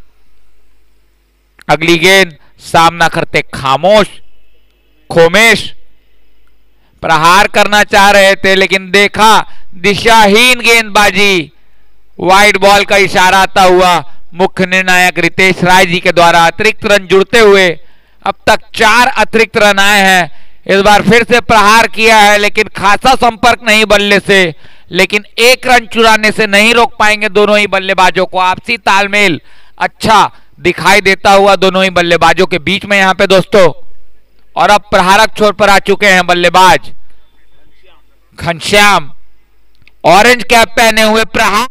अगली गेंद सामना करते खामोश खोमेश, प्रहार करना चाह रहे थे लेकिन देखा दिशाहीन गेंदबाजी, वाइड बॉल का इशारा आता हुआ मुख्य निर्णायक रितेश राय जी के द्वारा। अतिरिक्त रन जुड़ते हुए अब तक चार अतिरिक्त रन आए हैं इस बार फिर से प्रहार किया है लेकिन खासा संपर्क नहीं बल्ले से, लेकिन एक रन चुराने से नहीं रोक पाएंगे दोनों ही बल्लेबाजों को। आपसी तालमेल अच्छा दिखाई देता हुआ दोनों ही बल्लेबाजों के बीच में यहां पे दोस्तों। और अब प्रहारक छोर पर आ चुके हैं बल्लेबाज घनश्याम, ऑरेंज कैप पहने हुए। प्रहार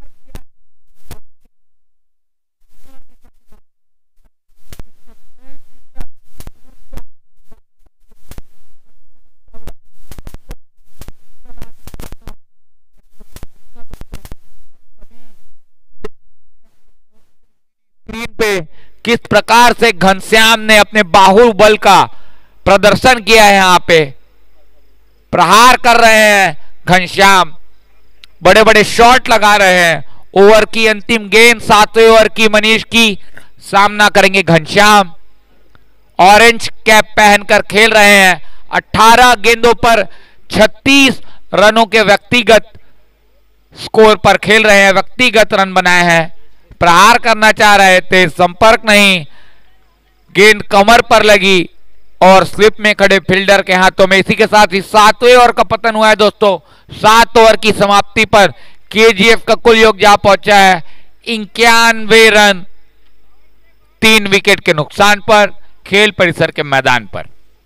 स्क्रीन पे किस प्रकार से घनश्याम ने अपने बाहुबल का प्रदर्शन किया है। यहां पे प्रहार कर रहे हैं घनश्याम, बड़े बड़े शॉट लगा रहे हैं। ओवर की अंतिम गेंद सातवें ओवर की मनीष की सामना करेंगे घनश्याम। ऑरेंज कैप पहनकर खेल रहे हैं। अठारह गेंदों पर छत्तीस रनों के व्यक्तिगत स्कोर पर खेल रहे हैं, व्यक्तिगत रन बनाए हैं। प्रहार करना चाह रहे थे, संपर्क नहीं, गेंद कमर पर लगी और स्लिप में खड़े फील्डर के हाथों में। इसी के साथ ही सातवें ओवर का पतन हुआ है दोस्तों। सात ओवर की समाप्ति पर केजीएफ का कुल योग जा पहुंचा है इक्यानवे रन, तीन विकेट के नुकसान पर खेल परिसर के मैदान पर।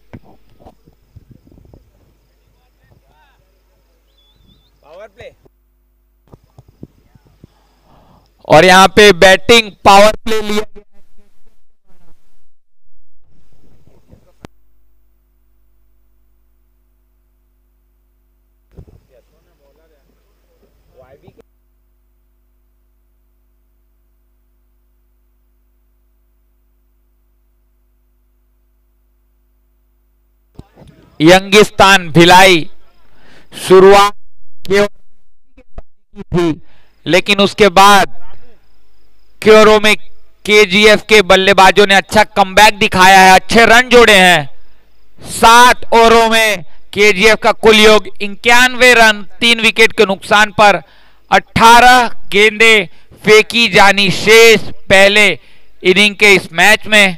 पावर प्ले और यहां पे बैटिंग पावर प्ले लिया गया। यंगिस्तान भिलाई शुरुआत की थी, लेकिन उसके बाद क्योरो में केजीएफ के बल्लेबाजों ने अच्छा कमबैक दिखाया है, अच्छे रन जोड़े हैं। सात ओवरों में केजीएफ का कुल योग इक्यानवे रन, तीन विकेट के नुकसान पर अठारह गेंदें फेंकी जानी शेष पहले इनिंग के इस मैच में।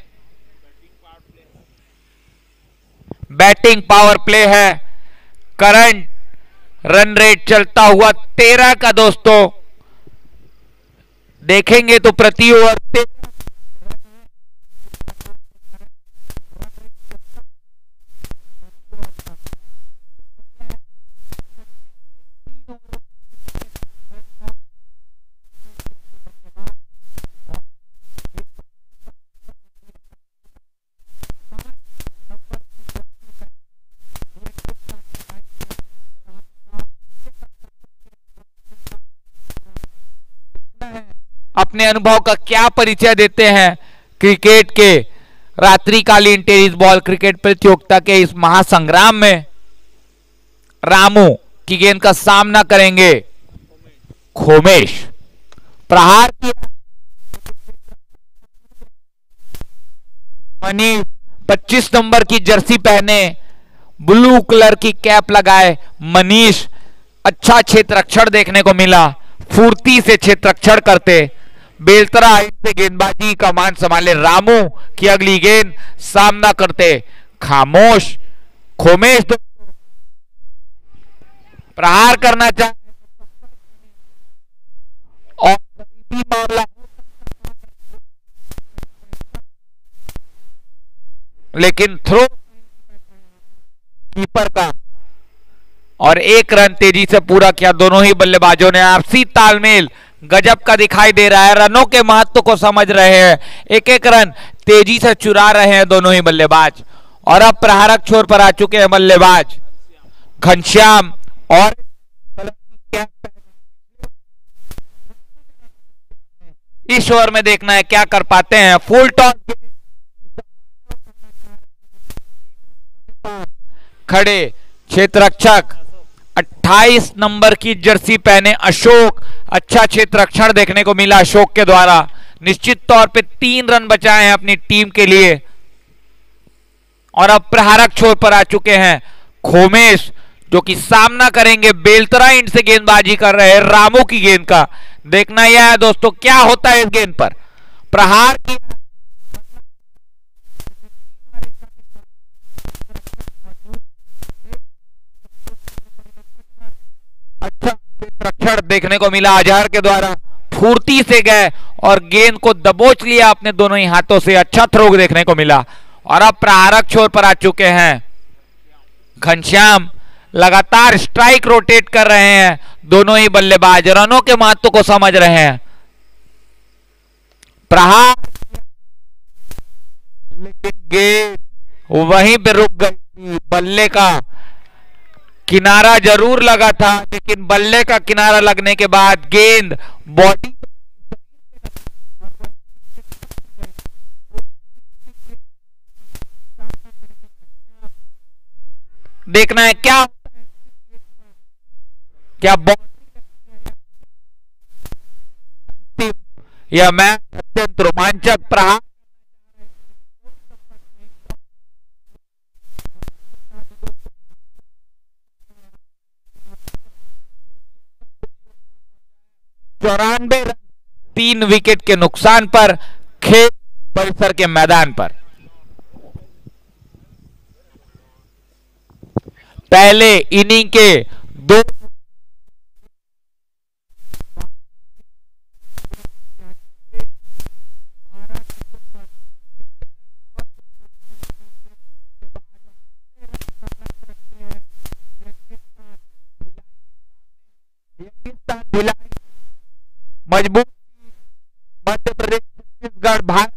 बैटिंग पावर प्ले है, करंट रन रेट चलता हुआ तेरह का दोस्तों। देखेंगे तो प्रति ओवर अपने अनुभव का क्या परिचय देते हैं क्रिकेट के रात्रिकालीन टेनिस बॉल क्रिकेट प्रतियोगिता के इस महासंग्राम में। रामू की गेंद का सामना करेंगे खोमेश। प्रहार की मनीष पच्चीस नंबर की जर्सी पहने, ब्लू कलर की कैप लगाए मनीष अच्छा क्षेत्र रक्षण देखने को मिला, फुर्ती से क्षेत्र रक्षण करते। बेलतरा से गेंदबाजी का मान संभाले रामू की अगली गेंद सामना करते खामोश खोमेश। प्रहार करना चाहे और मामला लेकिन थ्रो कीपर का और एक रन तेजी से पूरा किया। दोनों ही बल्लेबाजों ने आपसी तालमेल गजब का दिखाई दे रहा है, रनों के महत्व को समझ रहे हैं, एक एक रन तेजी से चुरा रहे हैं दोनों ही बल्लेबाज। और अब प्रहारक छोर पर आ चुके हैं बल्लेबाज घनश्याम और इस ओवर में देखना है क्या कर पाते हैं। फुल टॉस खड़े क्षेत्ररक्षक अट्ठाईस नंबर की जर्सी पहने अशोक, अच्छा क्षेत्र रक्षण देखने को मिला अशोक के द्वारा। निश्चित तौर पे तीन रन बचाए हैं अपनी टीम के लिए। और अब प्रहारक छोर पर आ चुके हैं खोमेश, जो कि सामना करेंगे बेलतरा इंड से गेंदबाजी कर रहे हैं रामू की गेंद का। देखना यह है दोस्तों क्या होता है इस गेंद पर। प्रहार की रक्षण देखने को मिला अजहर के द्वारा, फुर्ती से गए और गेंद को दबोच लिया अपने दोनों ही हाथों से। अच्छा थ्रो देखने को मिला और अब प्रहारक छोर पर आ चुके हैं घनश्याम। लगातार स्ट्राइक रोटेट कर रहे हैं दोनों ही बल्लेबाज, रनों के महत्व को समझ रहे हैं। प्रहार, लेकिन गेंद वहीं पे रुक गई। बल्ले का किनारा जरूर लगा था, लेकिन बल्ले का किनारा लगने के बाद गेंद बॉडी देखना है क्या क्या बॉडी। यह मैच अत्यंत रोमांचक प्रहार चौरानवे रन तीन विकेट के नुकसान पर खेल परिसर के मैदान पर। पहले इनिंग के दो मजबूत मध्य प्रदेश, छत्तीसगढ़, भारत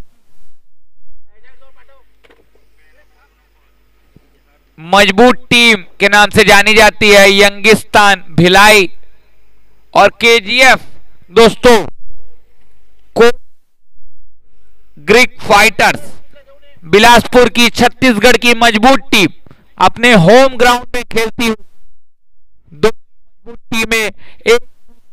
मजबूत टीम के नाम से जानी जाती है यंगिस्तान, भिलाई और केजीएफ दोस्तों को ग्रीक फाइटर्स। बिलासपुर की छत्तीसगढ़ की मजबूत टीम अपने होम ग्राउंड में खेलती हुई दो मजबूत टीमें एक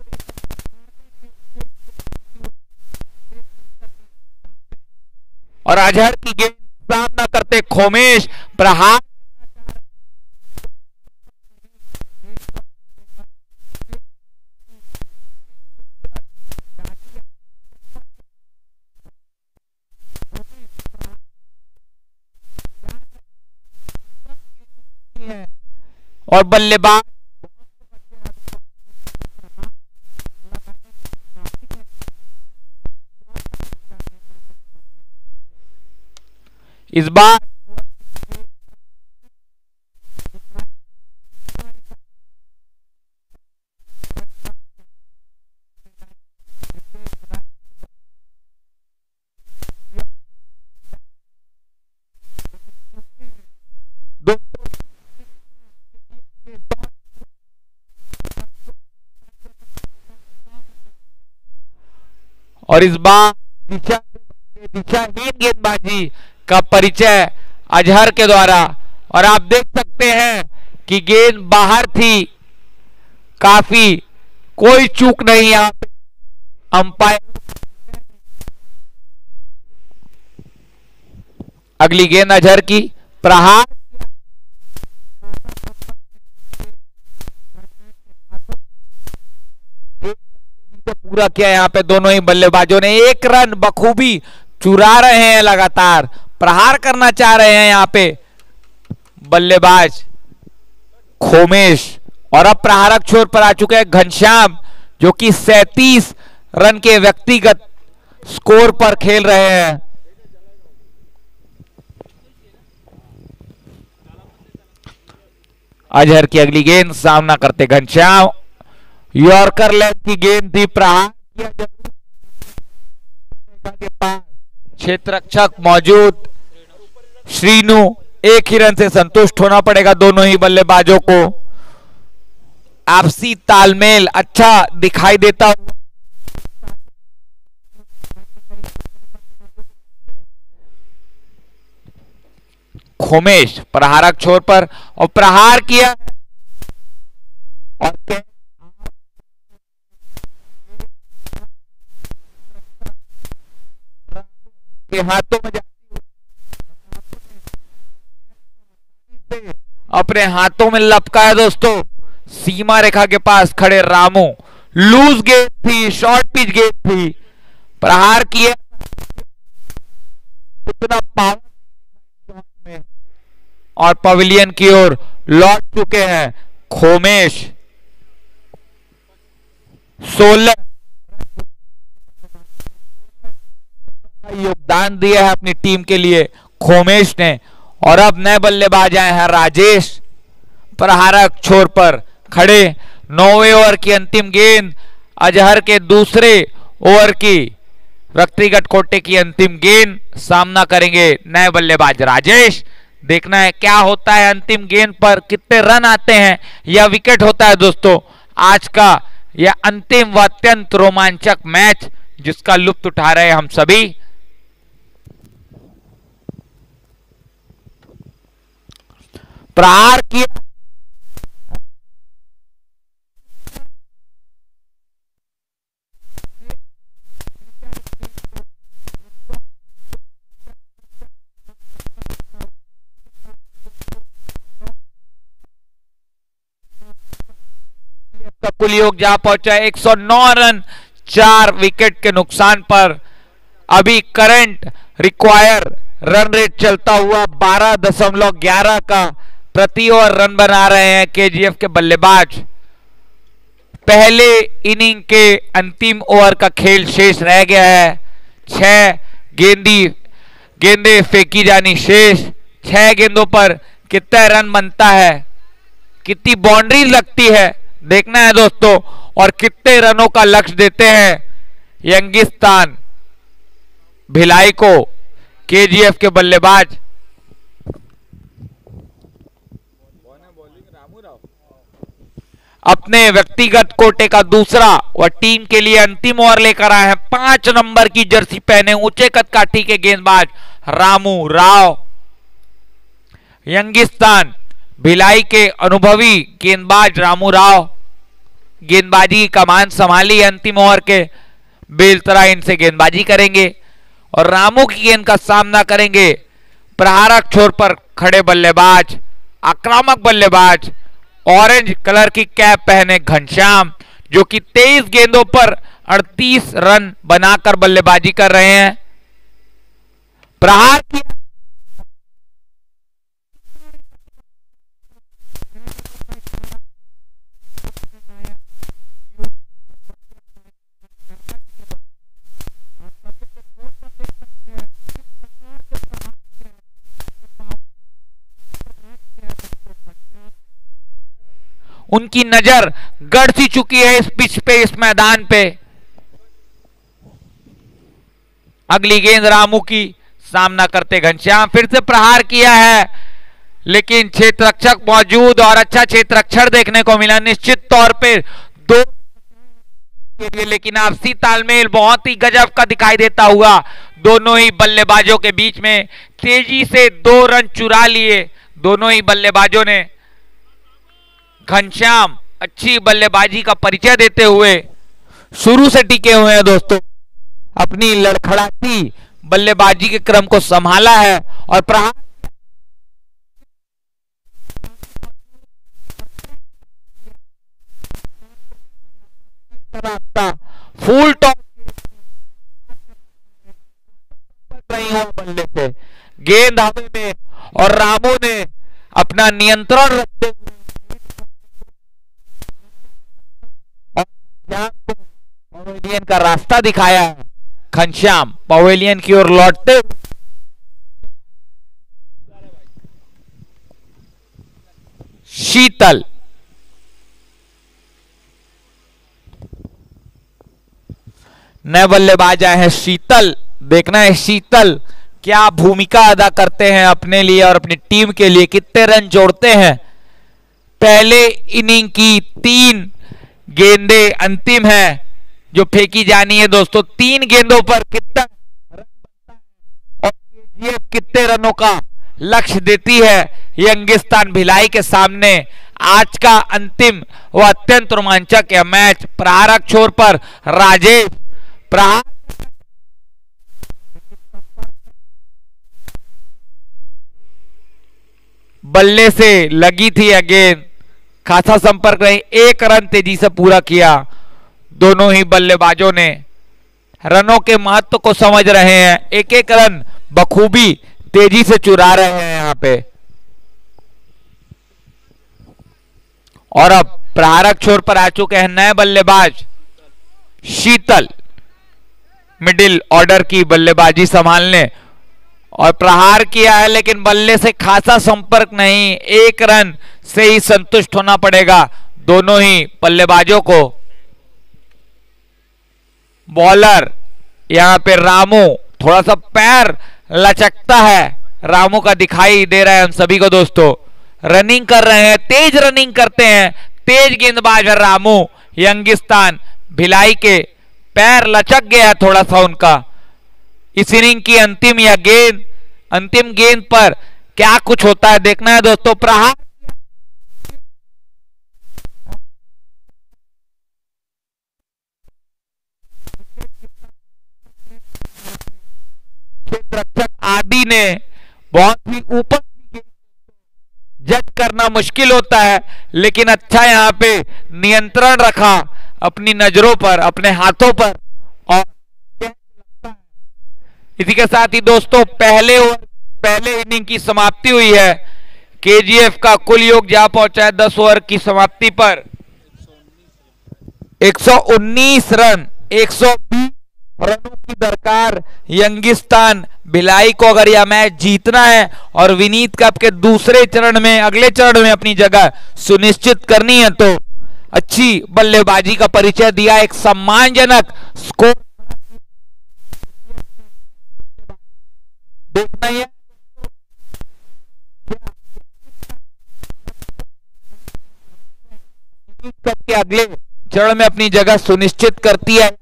और अजहर की गेंद सामना करते खोमेश प्रहार और बल्लेबाज इस बार और इस बार दिशा दिशाहीन गेंदबाजी का परिचय अजहर के द्वारा। और आप देख सकते हैं कि गेंद बाहर थी, काफी कोई चूक नहीं यहाँ पे अंपायर। अगली गेंद अजहर की प्रहार पूरा किया यहाँ पे दोनों ही बल्लेबाजों ने। एक रन बखूबी चुरा रहे हैं, लगातार प्रहार करना चाह रहे हैं यहाँ पे बल्लेबाज खोमेश। और अब प्रहारक छोर पर आ चुके हैं घनश्याम, जो कि सैंतीस रन के व्यक्तिगत स्कोर पर खेल रहे हैं। अजहर की अगली गेंद सामना करते घनश्याम। यॉर्कर लेग की गेंद थी, प्रहार किया जरूर के पास क्षेत्र रक्षक मौजूद श्रीनु। एक ही रन से संतुष्ट होना पड़ेगा दोनों ही बल्लेबाजों को। आपसी तालमेल अच्छा दिखाई देता खोमेश प्रहारक छोर पर और प्रहार किया और के हाथों में अपने हाथों में लपकाया दोस्तों। सीमा रेखा के पास खड़े रामू। लूज गेंद थी, शॉर्ट पिच गेंद थी, प्रहार किया उतना पावर में और पवेलियन की ओर लौट चुके हैं खोमेश। सोलह योगदान दिया है अपनी टीम के लिए खोमेश ने। और अब नए बल्लेबाज आए हैं राजेश प्रहारक छोर पर खड़े। नौवें ओवर की अंतिम गेंद, अजहर के दूसरे ओवर की व्यक्तिगत कोटे की अंतिम गेंद, सामना करेंगे नए बल्लेबाज राजेश। देखना है क्या होता है अंतिम गेंद पर, कितने रन आते हैं या विकेट होता है दोस्तों आज का यह अंतिम व अत्यंत रोमांचक मैच जिसका लुत्फ उठा रहे हैं हम सभी। प्रहार किया का कुल योग जा पहुंचा एक सौ नौ रन चार विकेट के नुकसान पर। अभी करंट रिक्वायर रन रेट चलता हुआ बारह दशमलव ग्यारह का प्रति ओवर रन बना रहे हैं केजीएफ के बल्लेबाज। पहले इनिंग के अंतिम ओवर का खेल शेष रह गया है। छह गेंदी गेंदें फेंकी जानी शेष। छह गेंदों पर कितना रन बनता है, कितनी बाउंड्री लगती है देखना है दोस्तों, और कितने रनों का लक्ष्य देते हैं यंगिस्तान भिलाई को केजीएफ के बल्लेबाज। अपने व्यक्तिगत कोटे का दूसरा और टीम के लिए अंतिम ओवर लेकर आए हैं पांच नंबर की जर्सी पहने ऊंचे कद काठी के गेंदबाज रामू राव। यंगिस्तान भिलाई के अनुभवी गेंदबाज रामू राव गेंदबाजी की कमान संभाली अंतिम ओवर के। बेलतरा इनसे गेंदबाजी करेंगे और रामू की गेंद का सामना करेंगे प्रहारक छोर पर खड़े बल्लेबाज, आक्रामक बल्लेबाज, ऑरेंज कलर की कैप पहने घनश्याम, जो कि तेईस गेंदों पर अड़तीस रन बनाकर बल्लेबाजी कर रहे हैं। प्रहार की उनकी नजर गड़ सी चुकी है इस पिच पे, इस मैदान पे। अगली गेंद रामू की, सामना करते घनश्याम, फिर से प्रहार किया है लेकिन क्षेत्ररक्षक मौजूद और अच्छा क्षेत्ररक्षण देखने को मिला निश्चित तौर पे दो के लिए, लेकिन आपसी तालमेल बहुत ही गजब का दिखाई देता हुआ दोनों ही बल्लेबाजों के बीच में। तेजी से दो रन चुरा लिए दोनों ही बल्लेबाजों ने। घनश्याम अच्छी बल्लेबाजी का परिचय देते हुए शुरू से टिके हुए हैं दोस्तों, अपनी लड़खड़ाती बल्लेबाजी के क्रम को संभाला है और प्रहार फुल टॉप बल्ले से गेंद हवा में और रामू ने अपना नियंत्रण रखते हुए पवेलियन का रास्ता दिखाया है। घनश्याम पवेलियन की ओर लौटते शीतल नए बल्लेबाज आए हैं शीतल। देखना है शीतल क्या भूमिका अदा करते हैं अपने लिए और अपनी टीम के लिए, कितने रन जोड़ते हैं। पहले इनिंग की तीन गेंदें अंतिम है जो फेंकी जानी है दोस्तों। तीन गेंदों पर कितना रन बनता है और ये कितने रनों का लक्ष्य देती है यंगिस्तान भिलाई के सामने। आज का अंतिम व अत्यंत रोमांचक यह मैच प्रहारक छोर पर राजेश प्रहार बल्ले से लगी थी यह गेंद, खासा संपर्क नहीं, एक रन तेजी से पूरा किया दोनों ही बल्लेबाजों ने। रनों के महत्व को समझ रहे हैं, एक एक रन बखूबी तेजी से चुरा रहे हैं यहां पे। और अब प्रहारक छोर पर आ चुके हैं नए बल्लेबाज शीतल मिडिल ऑर्डर की बल्लेबाजी संभालने और प्रहार किया है, लेकिन बल्ले से खासा संपर्क नहीं, एक रन से ही संतुष्ट होना पड़ेगा दोनों ही बल्लेबाजों को। बॉलर यहां पे रामू, थोड़ा सा पैर लचकता है रामू का, दिखाई दे रहा है हम सभी को दोस्तों। रनिंग कर रहे हैं, तेज रनिंग करते हैं, तेज गेंदबाज है रामू। यंगिस्तान भिलाई के पैर लचक गया थोड़ा सा उनका। इस इनिंग की अंतिम या गेंद, अंतिम गेंद पर क्या कुछ होता है देखना है दोस्तों। प्रहार रक्षक आदि ने बहुत ही ऊपर, जज करना मुश्किल होता है, लेकिन अच्छा यहां पे नियंत्रण रखा अपनी नजरों पर, अपने हाथों पर। और इसी के साथ ही दोस्तों पहले ओवर, पहले इनिंग की समाप्ति हुई है। केजीएफ का कुल योग जा पहुंचा है दस ओवर की समाप्ति पर एक सौ उन्नीस रन, एक सौ बीस रनों की दरकार यंगिस्तान भिलाई को अगर यह मैच जीतना है और विनीत कप के दूसरे चरण में, अगले चरण में अपनी जगह सुनिश्चित करनी है, तो अच्छी बल्लेबाजी का परिचय दिया, एक सम्मानजनक स्कोर देखना ही है। कप के अगले चरण में अपनी जगह सुनिश्चित करती है।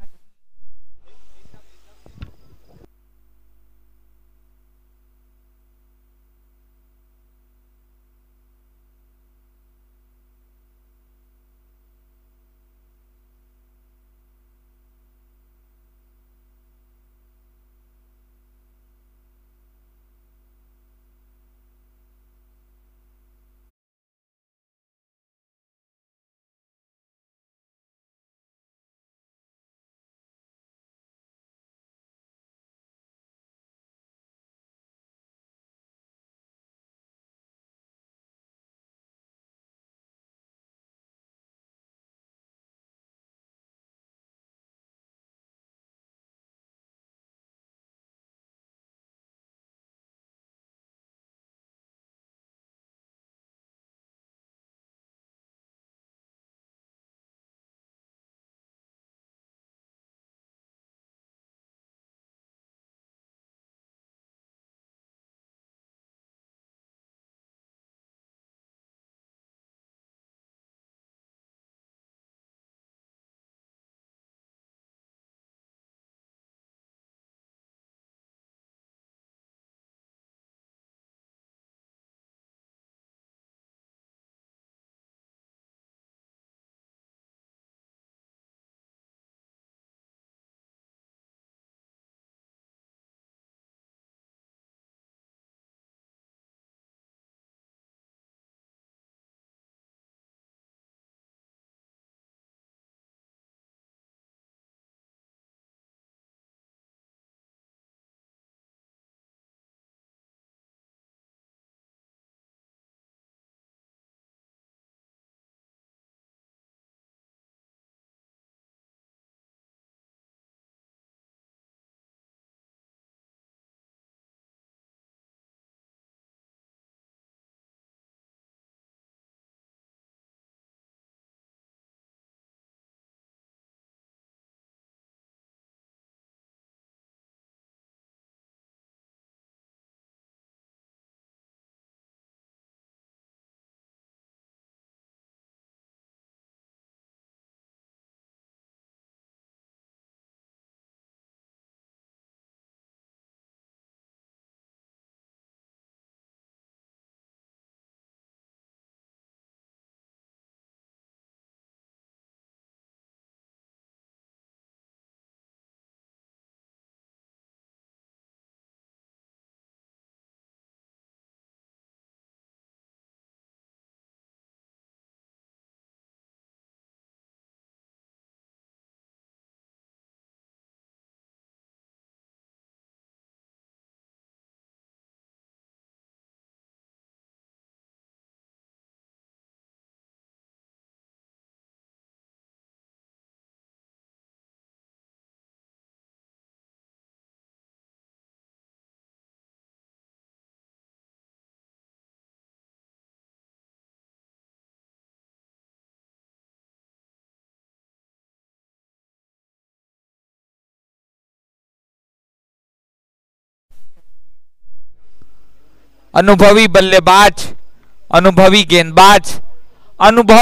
अनुभवी बल्लेबाज, अनुभवी गेंदबाज, अनुभव।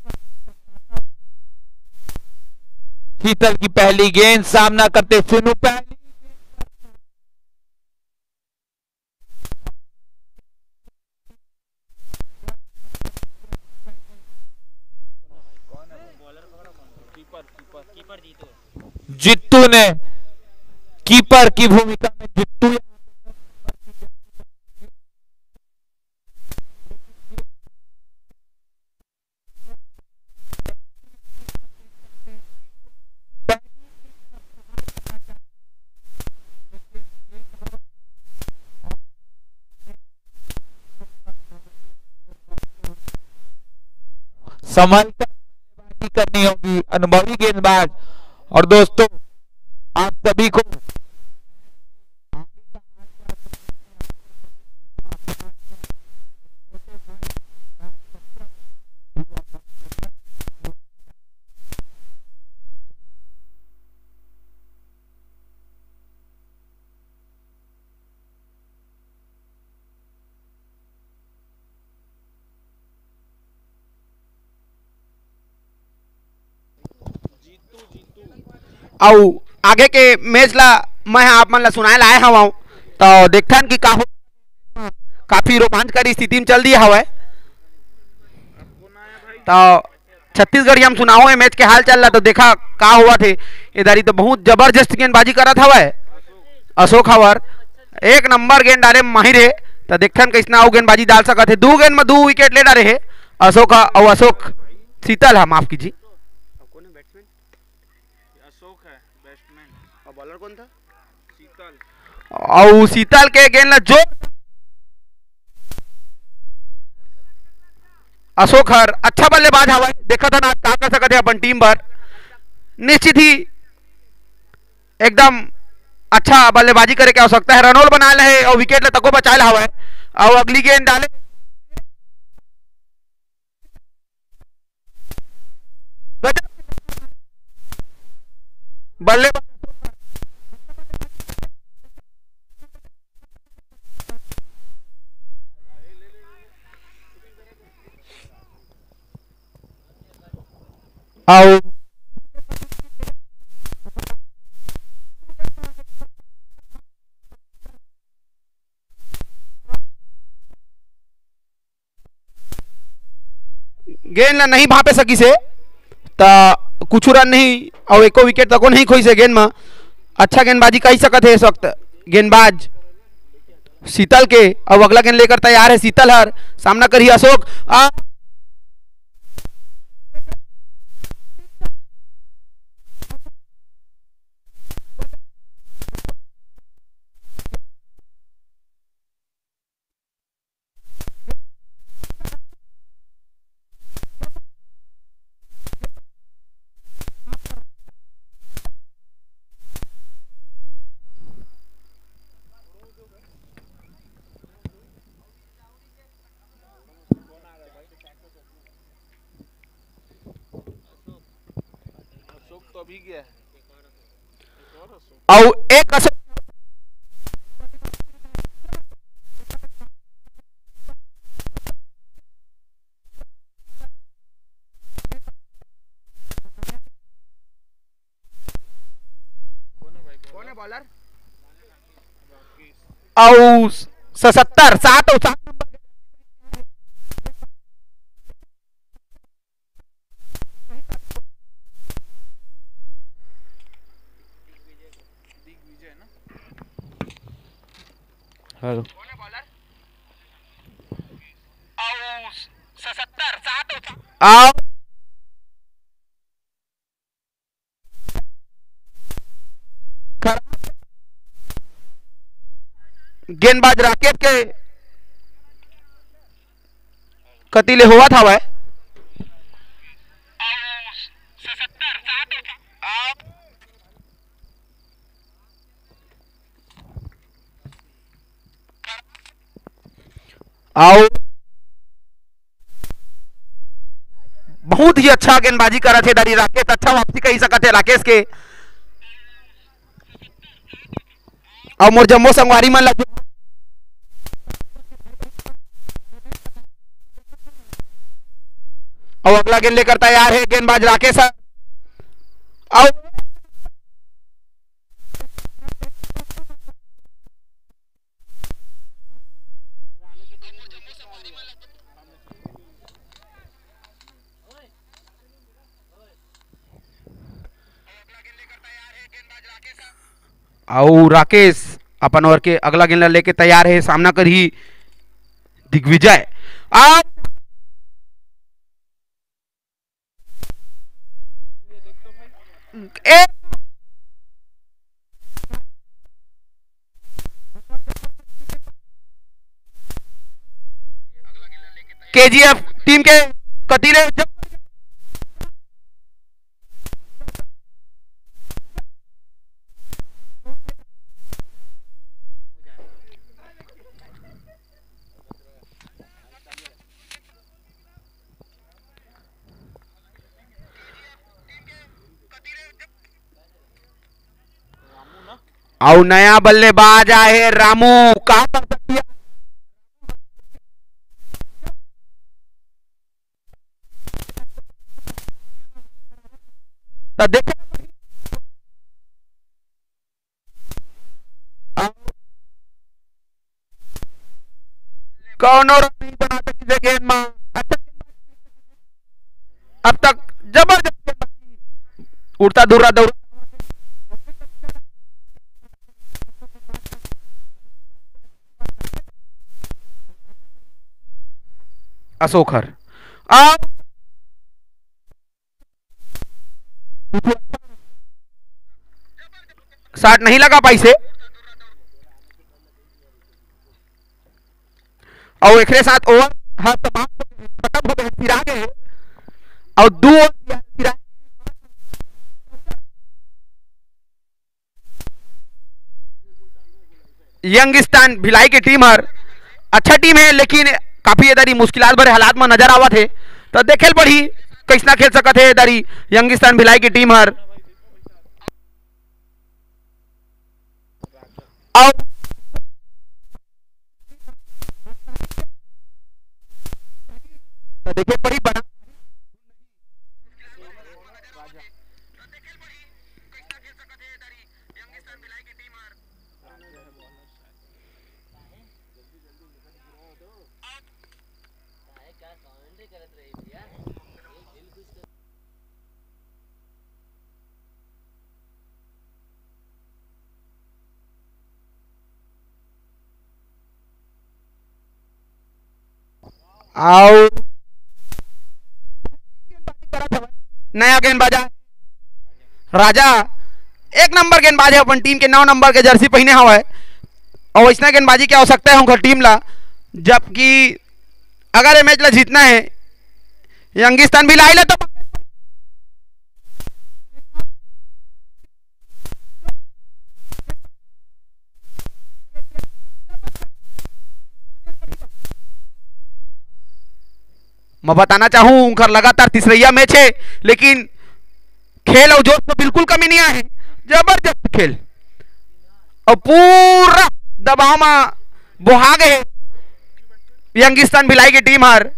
शीतल की पहली गेंद, सामना करते सिनू, पहली जित्तू ने कीपर की भूमिका में जित्तू संभल कर बल्लेबाजी करनी होगी, अनुभवी गेंदबाज। और दोस्तों आप सभी को और आगे के मैच ला मैं आप मन ला सुनाए लाए हवा तो देखथन कि का काफी रोमांचकारी स्थिति में चल दिया हवा। तो छत्तीसगढ़ हम सुनाओ है मैच के हाल चल रहा, तो देखा का हुआ थे इधर ही तो बहुत जबरदस्त गेंदबाजी करत हवा है अशोक हवर, एक नंबर गेंद डाले माहिर है। तो देखथन किसना गेंदबाजी डाल सकते, दो गेंद में दो विकेट ले डाले है अशोक और अशोक शीतल है, माफ कीजिए बॉलर कौन था, शीतल। और शीतल के गेंद जो अशोक हर अच्छा बल्लेबाज हवा, देखा था ना का कर सकते अपन टीम पर निश्चित ही एकदम अच्छा बल्लेबाजी करे के आवश्यकता है। रनौल बना है और विकेट ले तको बचा हवा है। और अगली गेंद डाले बल्लेबाज और गेंद नहीं भापे सकी से तो कुछ रन नहीं और एको विकेट तक नहीं खोई से गेंद में। अच्छा गेंदबाजी कही सकते है इस वक्त गेंदबाज शीतल के। अब अगला गेंद लेकर तैयार है शीतल हर, सामना करी अशोक। आ, और एक अशोक बॉलर और सत्तर सात और सात नंबर हेलो सत्तर सात और गेंदबाज राकेश के कतीले हुआ था वह और बहुत ही अच्छा गेंदबाजी करा थे दारी राकेश, अच्छा वापसी कही सकते थे राकेश के। और मोर जम्मो संगवारी मन लगे अगला गेंद लेकर तैयार है गेंदबाज राकेश आउट। और राकेश अपन ओवर के अगला गेंद लेके तैयार है, सामना कर ही दिग्विजय आप केजीएफ टीम के कटीले जब और नया बल्लेबाज आए रामू कहां पर सकती है तो देखे कौन और नहीं बना सकी गेंद में अच्छा अब तक जबरदस्त उड़ता दूरा दौड़ा अशोकर अब शॉट नहीं लगा पाई से और एक साथ ओवर हर तमाम खत्म हो गए फिर आ गए और दो ओवर यंगिस्तान भिलाई की टीम हर अच्छा टीम है लेकिन काफी इधर मुश्किलात भरे हालात में नजर आवत है तो देखे पड़ी कैसना खेल सकत है इधर यंगिस्तान भिलाई की टीम हर और तो देखे पड़ी बना और नया गेंदबाज राजा एक नंबर गेंदबाज है अपन टीम के नौ नंबर के जर्सी पहने हुआ है और वैसना गेंदबाजी की आवश्यकता है उनका टीम ला जबकि अगर ये मैच ला जीतना है यंगिस्तान भी लाई ला तो मैं बताना चाहूं उनका लगातार तीसरा मैच है लेकिन खेल और जोश में बिल्कुल कमी नहीं है जबरदस्त खेल और पूरा दबाव में बुहा गए यंगिस्तान भिलाई की टीम हर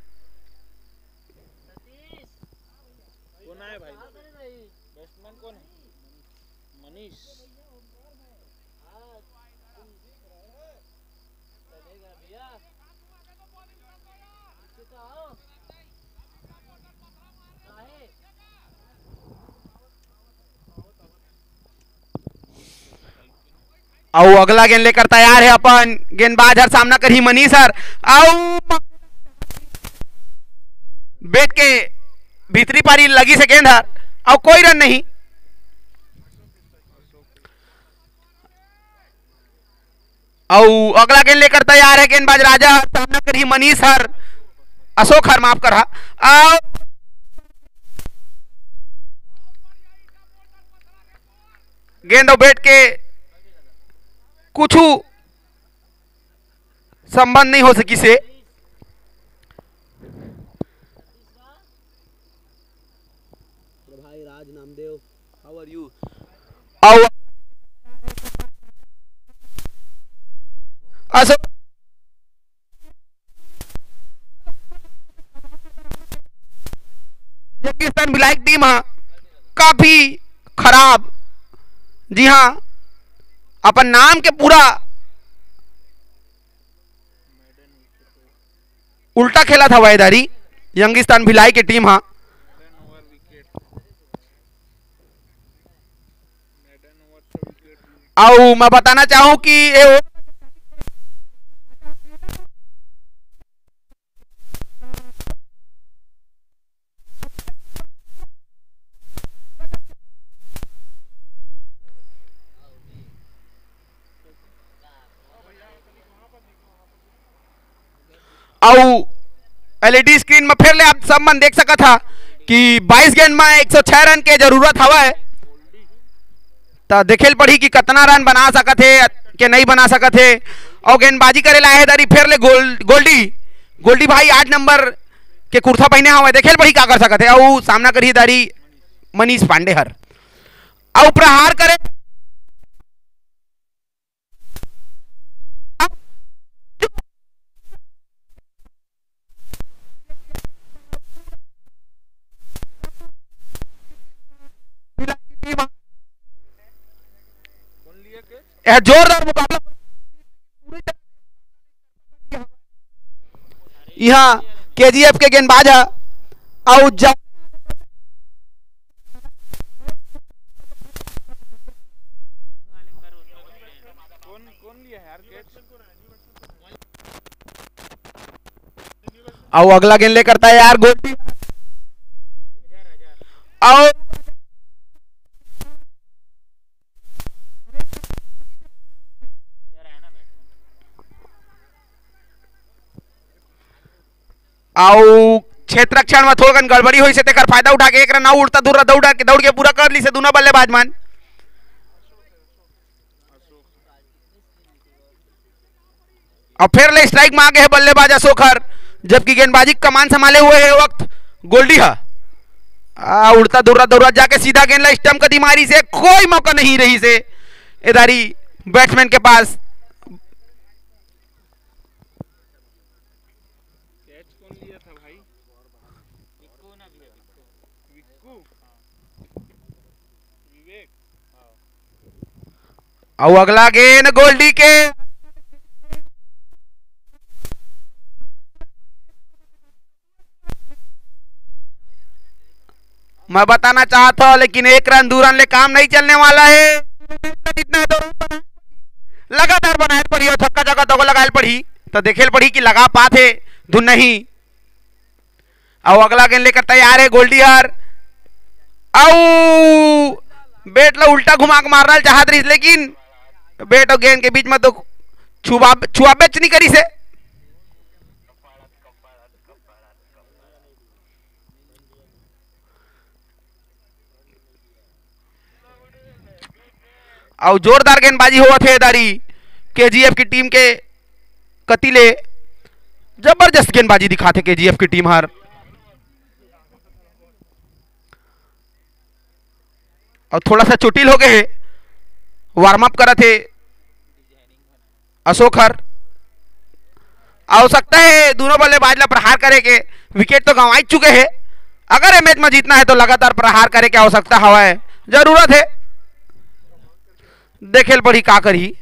और अगला गेंद लेकर तैयार है अपन गेंदबाज हर सामना कर ही मनीष हर और बैट के भीतरी पारी लगी से गेंद हर और कोई रन नहीं और अगला गेंद लेकर तैयार है गेंदबाज राजा हर सामना कर ही मनीष हर अशोक हर माफ कर और गेंद और बैट के कुछ संबंध नहीं हो सकी से भाई Raj Namdev how are you और अशोक यंगिस्तान भिलाई की टीम हाँ काफी खराब, जी हाँ अपन नाम के पूरा उल्टा खेला था वायदारी यंगिस्तान भिलाई की टीम हाँ। आओ मैं बताना चाहूं कि ये आओ एलईडी स्क्रीन में फिर ले आप सब मन देख सका था कि बाईस गेंद में एक सौ छह रन के जरूरत हवा है, तो देखेल पड़ी कि कितना रन बना सकत है कि नहीं बना सकत है। और गेंदबाजी करे लाए दारी फिर ले गोल गोल्डी गोल्डी भाई आठ नंबर के कुर्ता पहने हुआ देखेल पड़ी क्या कर सकत है। और सामना करी दारी मनीष पांडे हर और प्रहार करे यह जोरदार मुकाबला यहाँ केजीएफ के गेंदबाज है और जब और अगला गेंद ले करता है यार गोल्डी और आओ क्षेत्र रक्षण में थोड़ा गड़बड़ी हुई से तेकर फायदा उठा के एक रन उड़ता दूर दौड़ के दौड़ के पूरा कर ली से दोनों बल्लेबाज मान। और फिर ले स्ट्राइक में आ गए हैं बल्लेबाज अशोकर, जबकि गेंदबाजी कमान संभाले हुए है वक्त गोल्डी है। आ, उड़ता दूर दौड़ा जाके सीधा गेंद ला स्टंप कदी मारी से कोई मौका नहीं रही से इधारी बैट्समैन के पास। और अगला गेंद गोल्डी के मैं बताना चाहता हूं लेकिन एक रन दो रन ले काम नहीं चलने वाला है। इतना लगातार बनाए पड़ी और छक्का जगह दो लगाए पड़ी तो देखेल पड़ी कि लगा पाते धुन नहीं। और अगला गेंद लेकर तैयार है गोल्डी हर और बेट लो उल्टा घुमा के मारना चाहत रही लेकिन बेट और गेंद के बीच में तो छुआ छुआ बेच नहीं करी से। और जोरदार गेंदबाजी हुआ थे दारी केजीएफ की टीम के कतीले जबरदस्त गेंदबाजी दिखाते केजीएफ की टीम हर। और थोड़ा सा चोटिल हो गए वार्म अप करा थे अशोक हर। आवश्यकता है दोनों बल्लेबाज ला प्रहार करे के, विकेट तो गंवा चुके हैं, अगर ये मैच में जीतना है तो लगातार प्रहार करे के आवश्यकता हवा है, जरूरत है। देखेल पड़ी का करी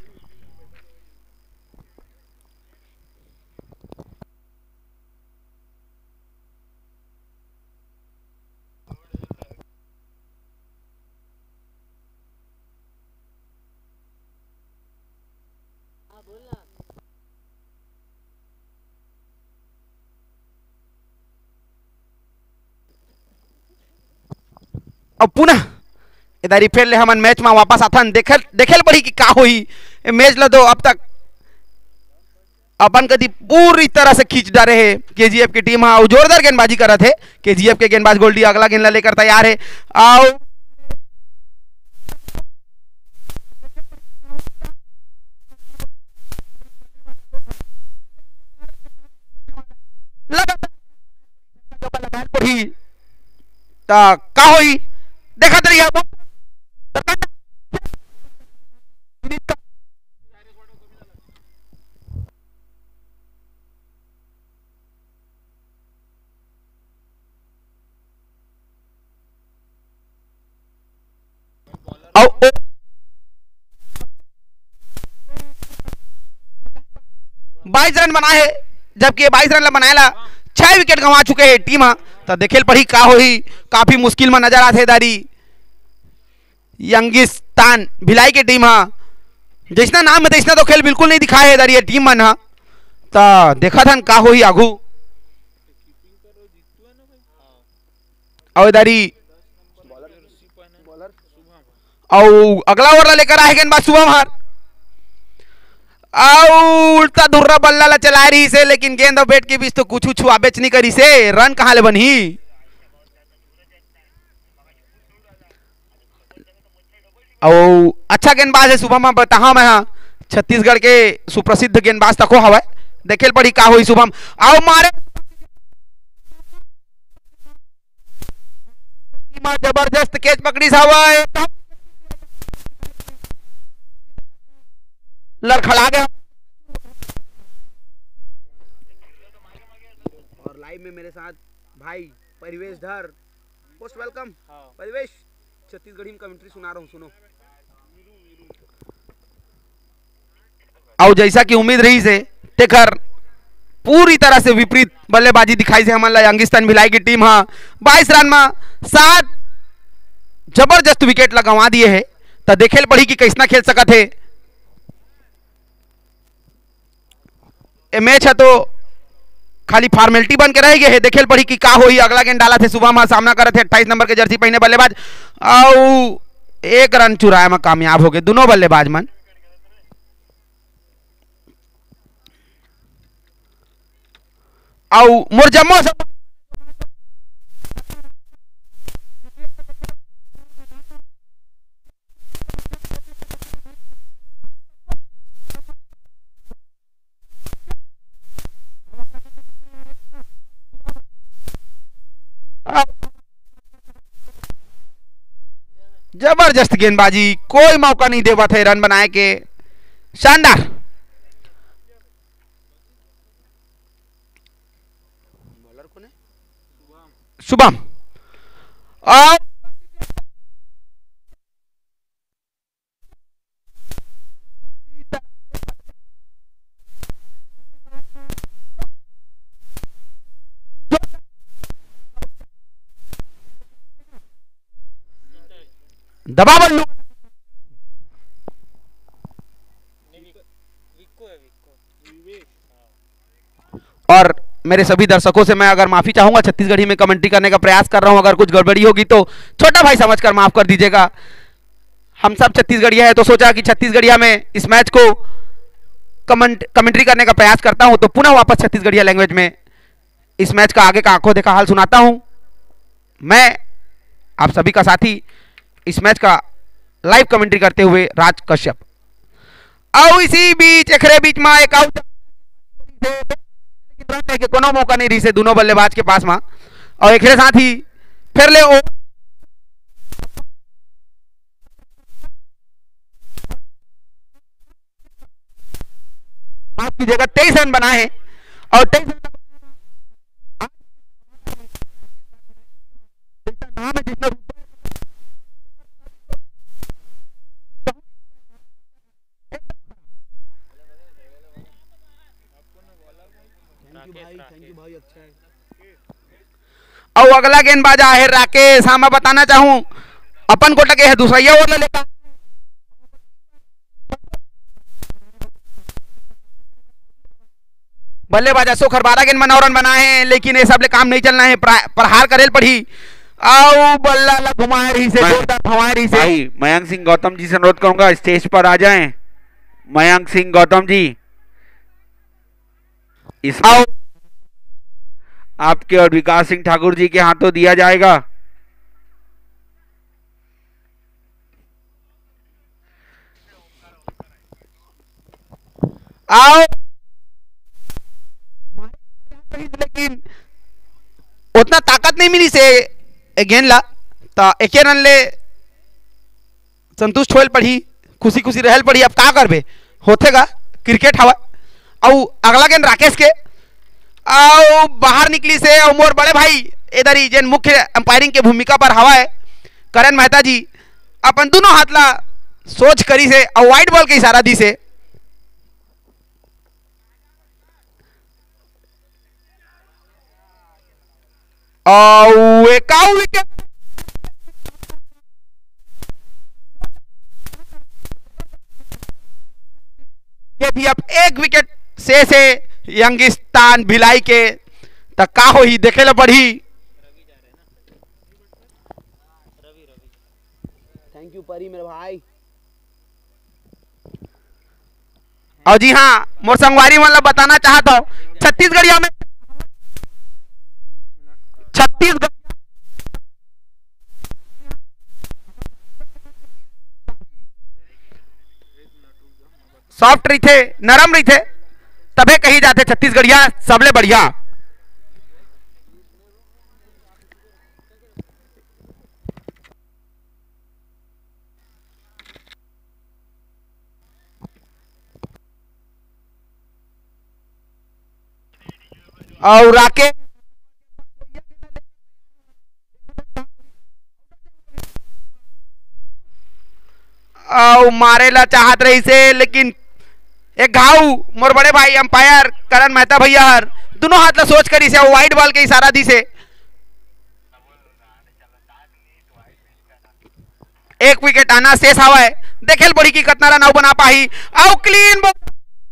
अब पुनः इधर फिर ले हमन मैच में वापस आथन देखेल देखेल पड़ी कि का हुई मैच ला दो अब तक अपन कदी पूरी तरह से खींच डाले है केजीएफ की टीम। हाँ जोरदार गेंदबाजी करा थे केजीएफ के गेंदबाज गोल्डी अगला गेंद लेकर तैयार है। आओ लगातार पड़ी ता का हुई देखा तरी बाईस रन बनाए, जबकि बाईस रन बनाएला छह विकेट गंवा चुके हैं टीम हा। तो देखेल पड़ी का होही, काफी मुश्किल में नजर आते दारी यंगिस्तान भिलाई की टीम हा। जैसना नाम है तैसना तो खेल बिल्कुल नहीं दिखाए है दारी ये टीम मन हा। तो देखा था का होही आगू और दारी और अगला ओवर लेकर आए गेंदबाज शुभम हर उल्टा धुर्रा बल्ला ला चला रही से, लेकिन गेंद और बैट के बीच तो कुछ छुआ बेच नहीं करी से, रन कहां ले बनी। और अच्छा गेंदबाज है शुभम बताहा मैं हाँ, छत्तीसगढ़ के सुप्रसिद्ध गेंदबाज तको हवा। देखेल पड़ी का हुई शुभम आओ मारे जबरदस्त कैच पकड़ी हवा, लड़खड़ा गया। और लाइव में मेरे साथ भाई परिवेश धर, मोस्ट वेलकम परिवेश, छत्तीसगढ़ी में कमेंट्री सुना रहा हूँ, सुनो। और जैसा कि उम्मीद रही से तेकर पूरी तरह से विपरीत बल्लेबाजी दिखाई से हमारा यंगिस्तान भिलाई की टीम हाँ बाईस रन में सात जबरदस्त विकेट लगवा दिए है। तो देखेल पड़ी कि कैसना खेल सकत है ए मैच है, तो खाली फॉर्मेलिटी बन के रह गए है। देखेल पड़ी कि का होई, अगला गेंद डाला थे सुबह में, सामना करे थे अट्ठाईस नंबर के जर्सी पहने बल्लेबाज और एक रन चुराए में कामयाब हो गए दोनों बल्लेबाज मन। और मुरजम्मो से जबरदस्त गेंदबाजी, कोई मौका नहीं देवा थे रन बनाए के, शानदार। शुभम और दबा बल्लू और मेरे सभी दर्शकों से मैं अगर माफी चाहूंगा, छत्तीसगढ़ी में कमेंट्री करने का प्रयास कर रहा हूं, अगर कुछ गड़बड़ी होगी तो छोटा भाई समझकर माफ कर दीजिएगा। हम सब छत्तीसगढ़िया है तो सोचा कि छत्तीसगढ़िया में इस मैच को कमेंट कमेंट्री करने का प्रयास करता हूं, तो पुनः वापस छत्तीसगढ़िया लैंग्वेज में इस मैच का आगे का आंखों देखा हाल सुनाता हूं। मैं आप सभी का साथी इस मैच का लाइव कमेंट्री करते हुए राज कश्यप। और इसी बीच एकरे बीच में एक आउट के कोनो मौका नहीं रही से दोनों बल्लेबाज के पास में, और एक साथ ही फिर ले ओ आपकी जगह तेईस रन बनाए हैं और तेईस नाम है जितना और अगला गेंदबाज है राकेश। हाँ मैं बताना चाहूं अपन को टके है दूसरा ये ओवर लेता बल्लेबाज अशोक हर बारह गेंद में नौ रन बनाए हैं, लेकिन ये सब ले काम नहीं चलना है, प्रहार करेल पड़ी आओ बल्ला ला घुमाए रही से जोरदार घुमाए रही से। भाई मयंक सिंह गौतम जी से अनुरोध करूंगा स्टेज पर आ जाएं। मयंक सिंह गौतम जी इस आओ आपके और विकास सिंह ठाकुर जी के हाथों दिया जाएगा। आओ लेकिन उतना ताकत नहीं मिली से गेंद ला, तो एक रन ले संतुष्ट होल पड़ी, खुशी खुशी रहल पड़ी। अब का करबे, होतेगा क्रिकेट हवा। और अगला गेंद राकेश के आओ बाहर निकली से, और मोर बड़े भाई इधर ही जिन मुख्य अंपायरिंग के भूमिका पर हवा है करण मेहता जी, अपन दोनों हाथ ला सोच करी से और वाइट बॉल के इशारा दी से और एक आउट विकेट। ये भी अब एक विकेट से से यंगिस्तान भिलाई के तक का हो ही देखे ला बढ़ी। थैंक यू परी मेरे भाई। और जी हाँ, मोर संगवारी मतलब बताना चाहता हूँ, छत्तीसगढ़िया में छत्तीसगढ़ सॉफ्ट रही थे, नरम रही थे, तबे कही जाते छत्तीसगढ़िया सबले बढ़िया। और राकेश और मारेला चाहत रही से, लेकिन एक घाव मोर बड़े भाई अंपायर करण मेहता भैया हर दोनों हाथ ला सोच कर इसे वाइट बॉल के इशारा दी से एक विकेट आना शेष हवा है। देखेल बड़ी की कतना रन बना पाही और क्लीन बॉल।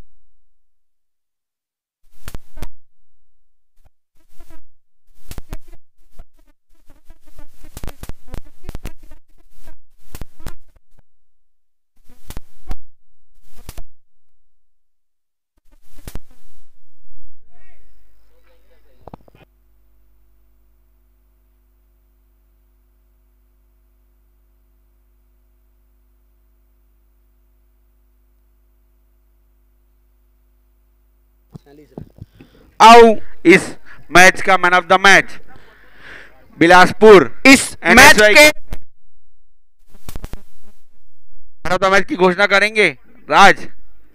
और इस मैच का man of the match Bilaspur, इस मैच के मैन ऑफ द मैच की घोषणा करेंगे राज।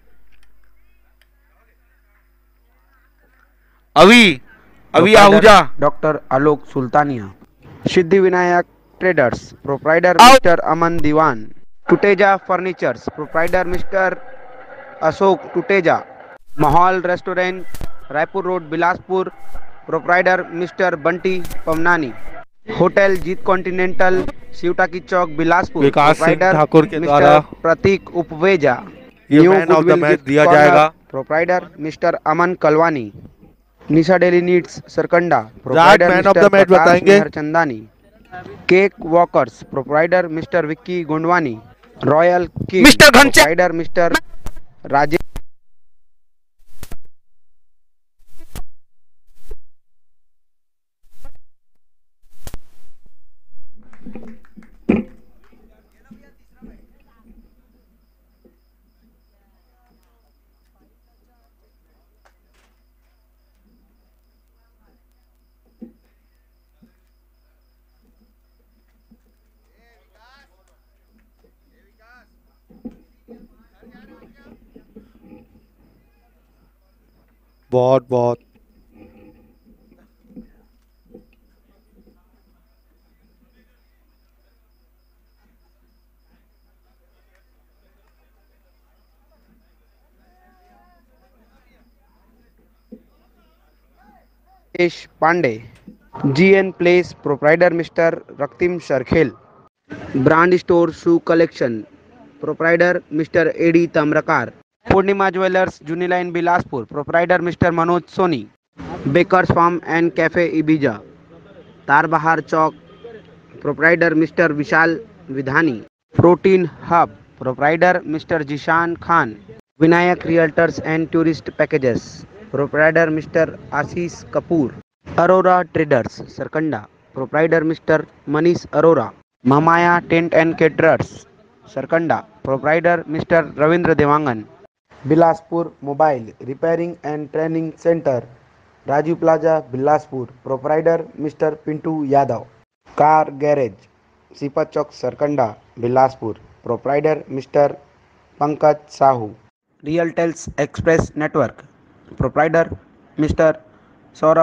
अभी अभी Ahuja doctor Alok Sultania. Siddhi Vinayak traders proprietor mister Aman Diwan. Tuteja furnitures proprietor mister Ashok Tuteja. Mahaul restaurant Raipur road Bilaspur proprietor mister Bunty Pawnani. Hotel Jeet continental Shivtaki Chowk Bilaspur Vikas Singh Thakur के द्वारा प्रतीक उपवेजा। ये मैन ऑफ द मैच दिया जाएगा। Proprietor mister Aman Kalwani. Nisha daily needs Sarkanda man proprietor of the match बताएंगे Chandani. Cake walkers proprietor mister Vicky Gundwani. Royal king mister Ghanshyam proprietor mister Rajesh. बहुत बहुत Ash Pandey. GN place proprietor mister Raktim Sarkhel. Brand store shoe collection proprietor mister AD Tamrakar. Purnima jewellers Juni line Bilaspur proprietor mister Manoj Soni. Bakers farm and cafe Ibiza Tarbahar Chowk proprietor mister Vishal Vidhani. Protein hub proprietor mister Zishan Khan. Vinayak realtors and tourist packages proprietor mister Ashish Kapoor. Arora traders Sarkanda proprietor mister Manish Arora. Mahamaya tent and caterers Sarkanda proprietor mister Ravindra Dewangan. Bilaspur mobile repairing and training centre Rajiv plaza Bilaspur proprietor mister Pintu Yadav. Car garage Sipat Chowk Sarkanda Bilaspur proprietor mister Pankaj Sahu. Real tales express network proprietor mister Saurabh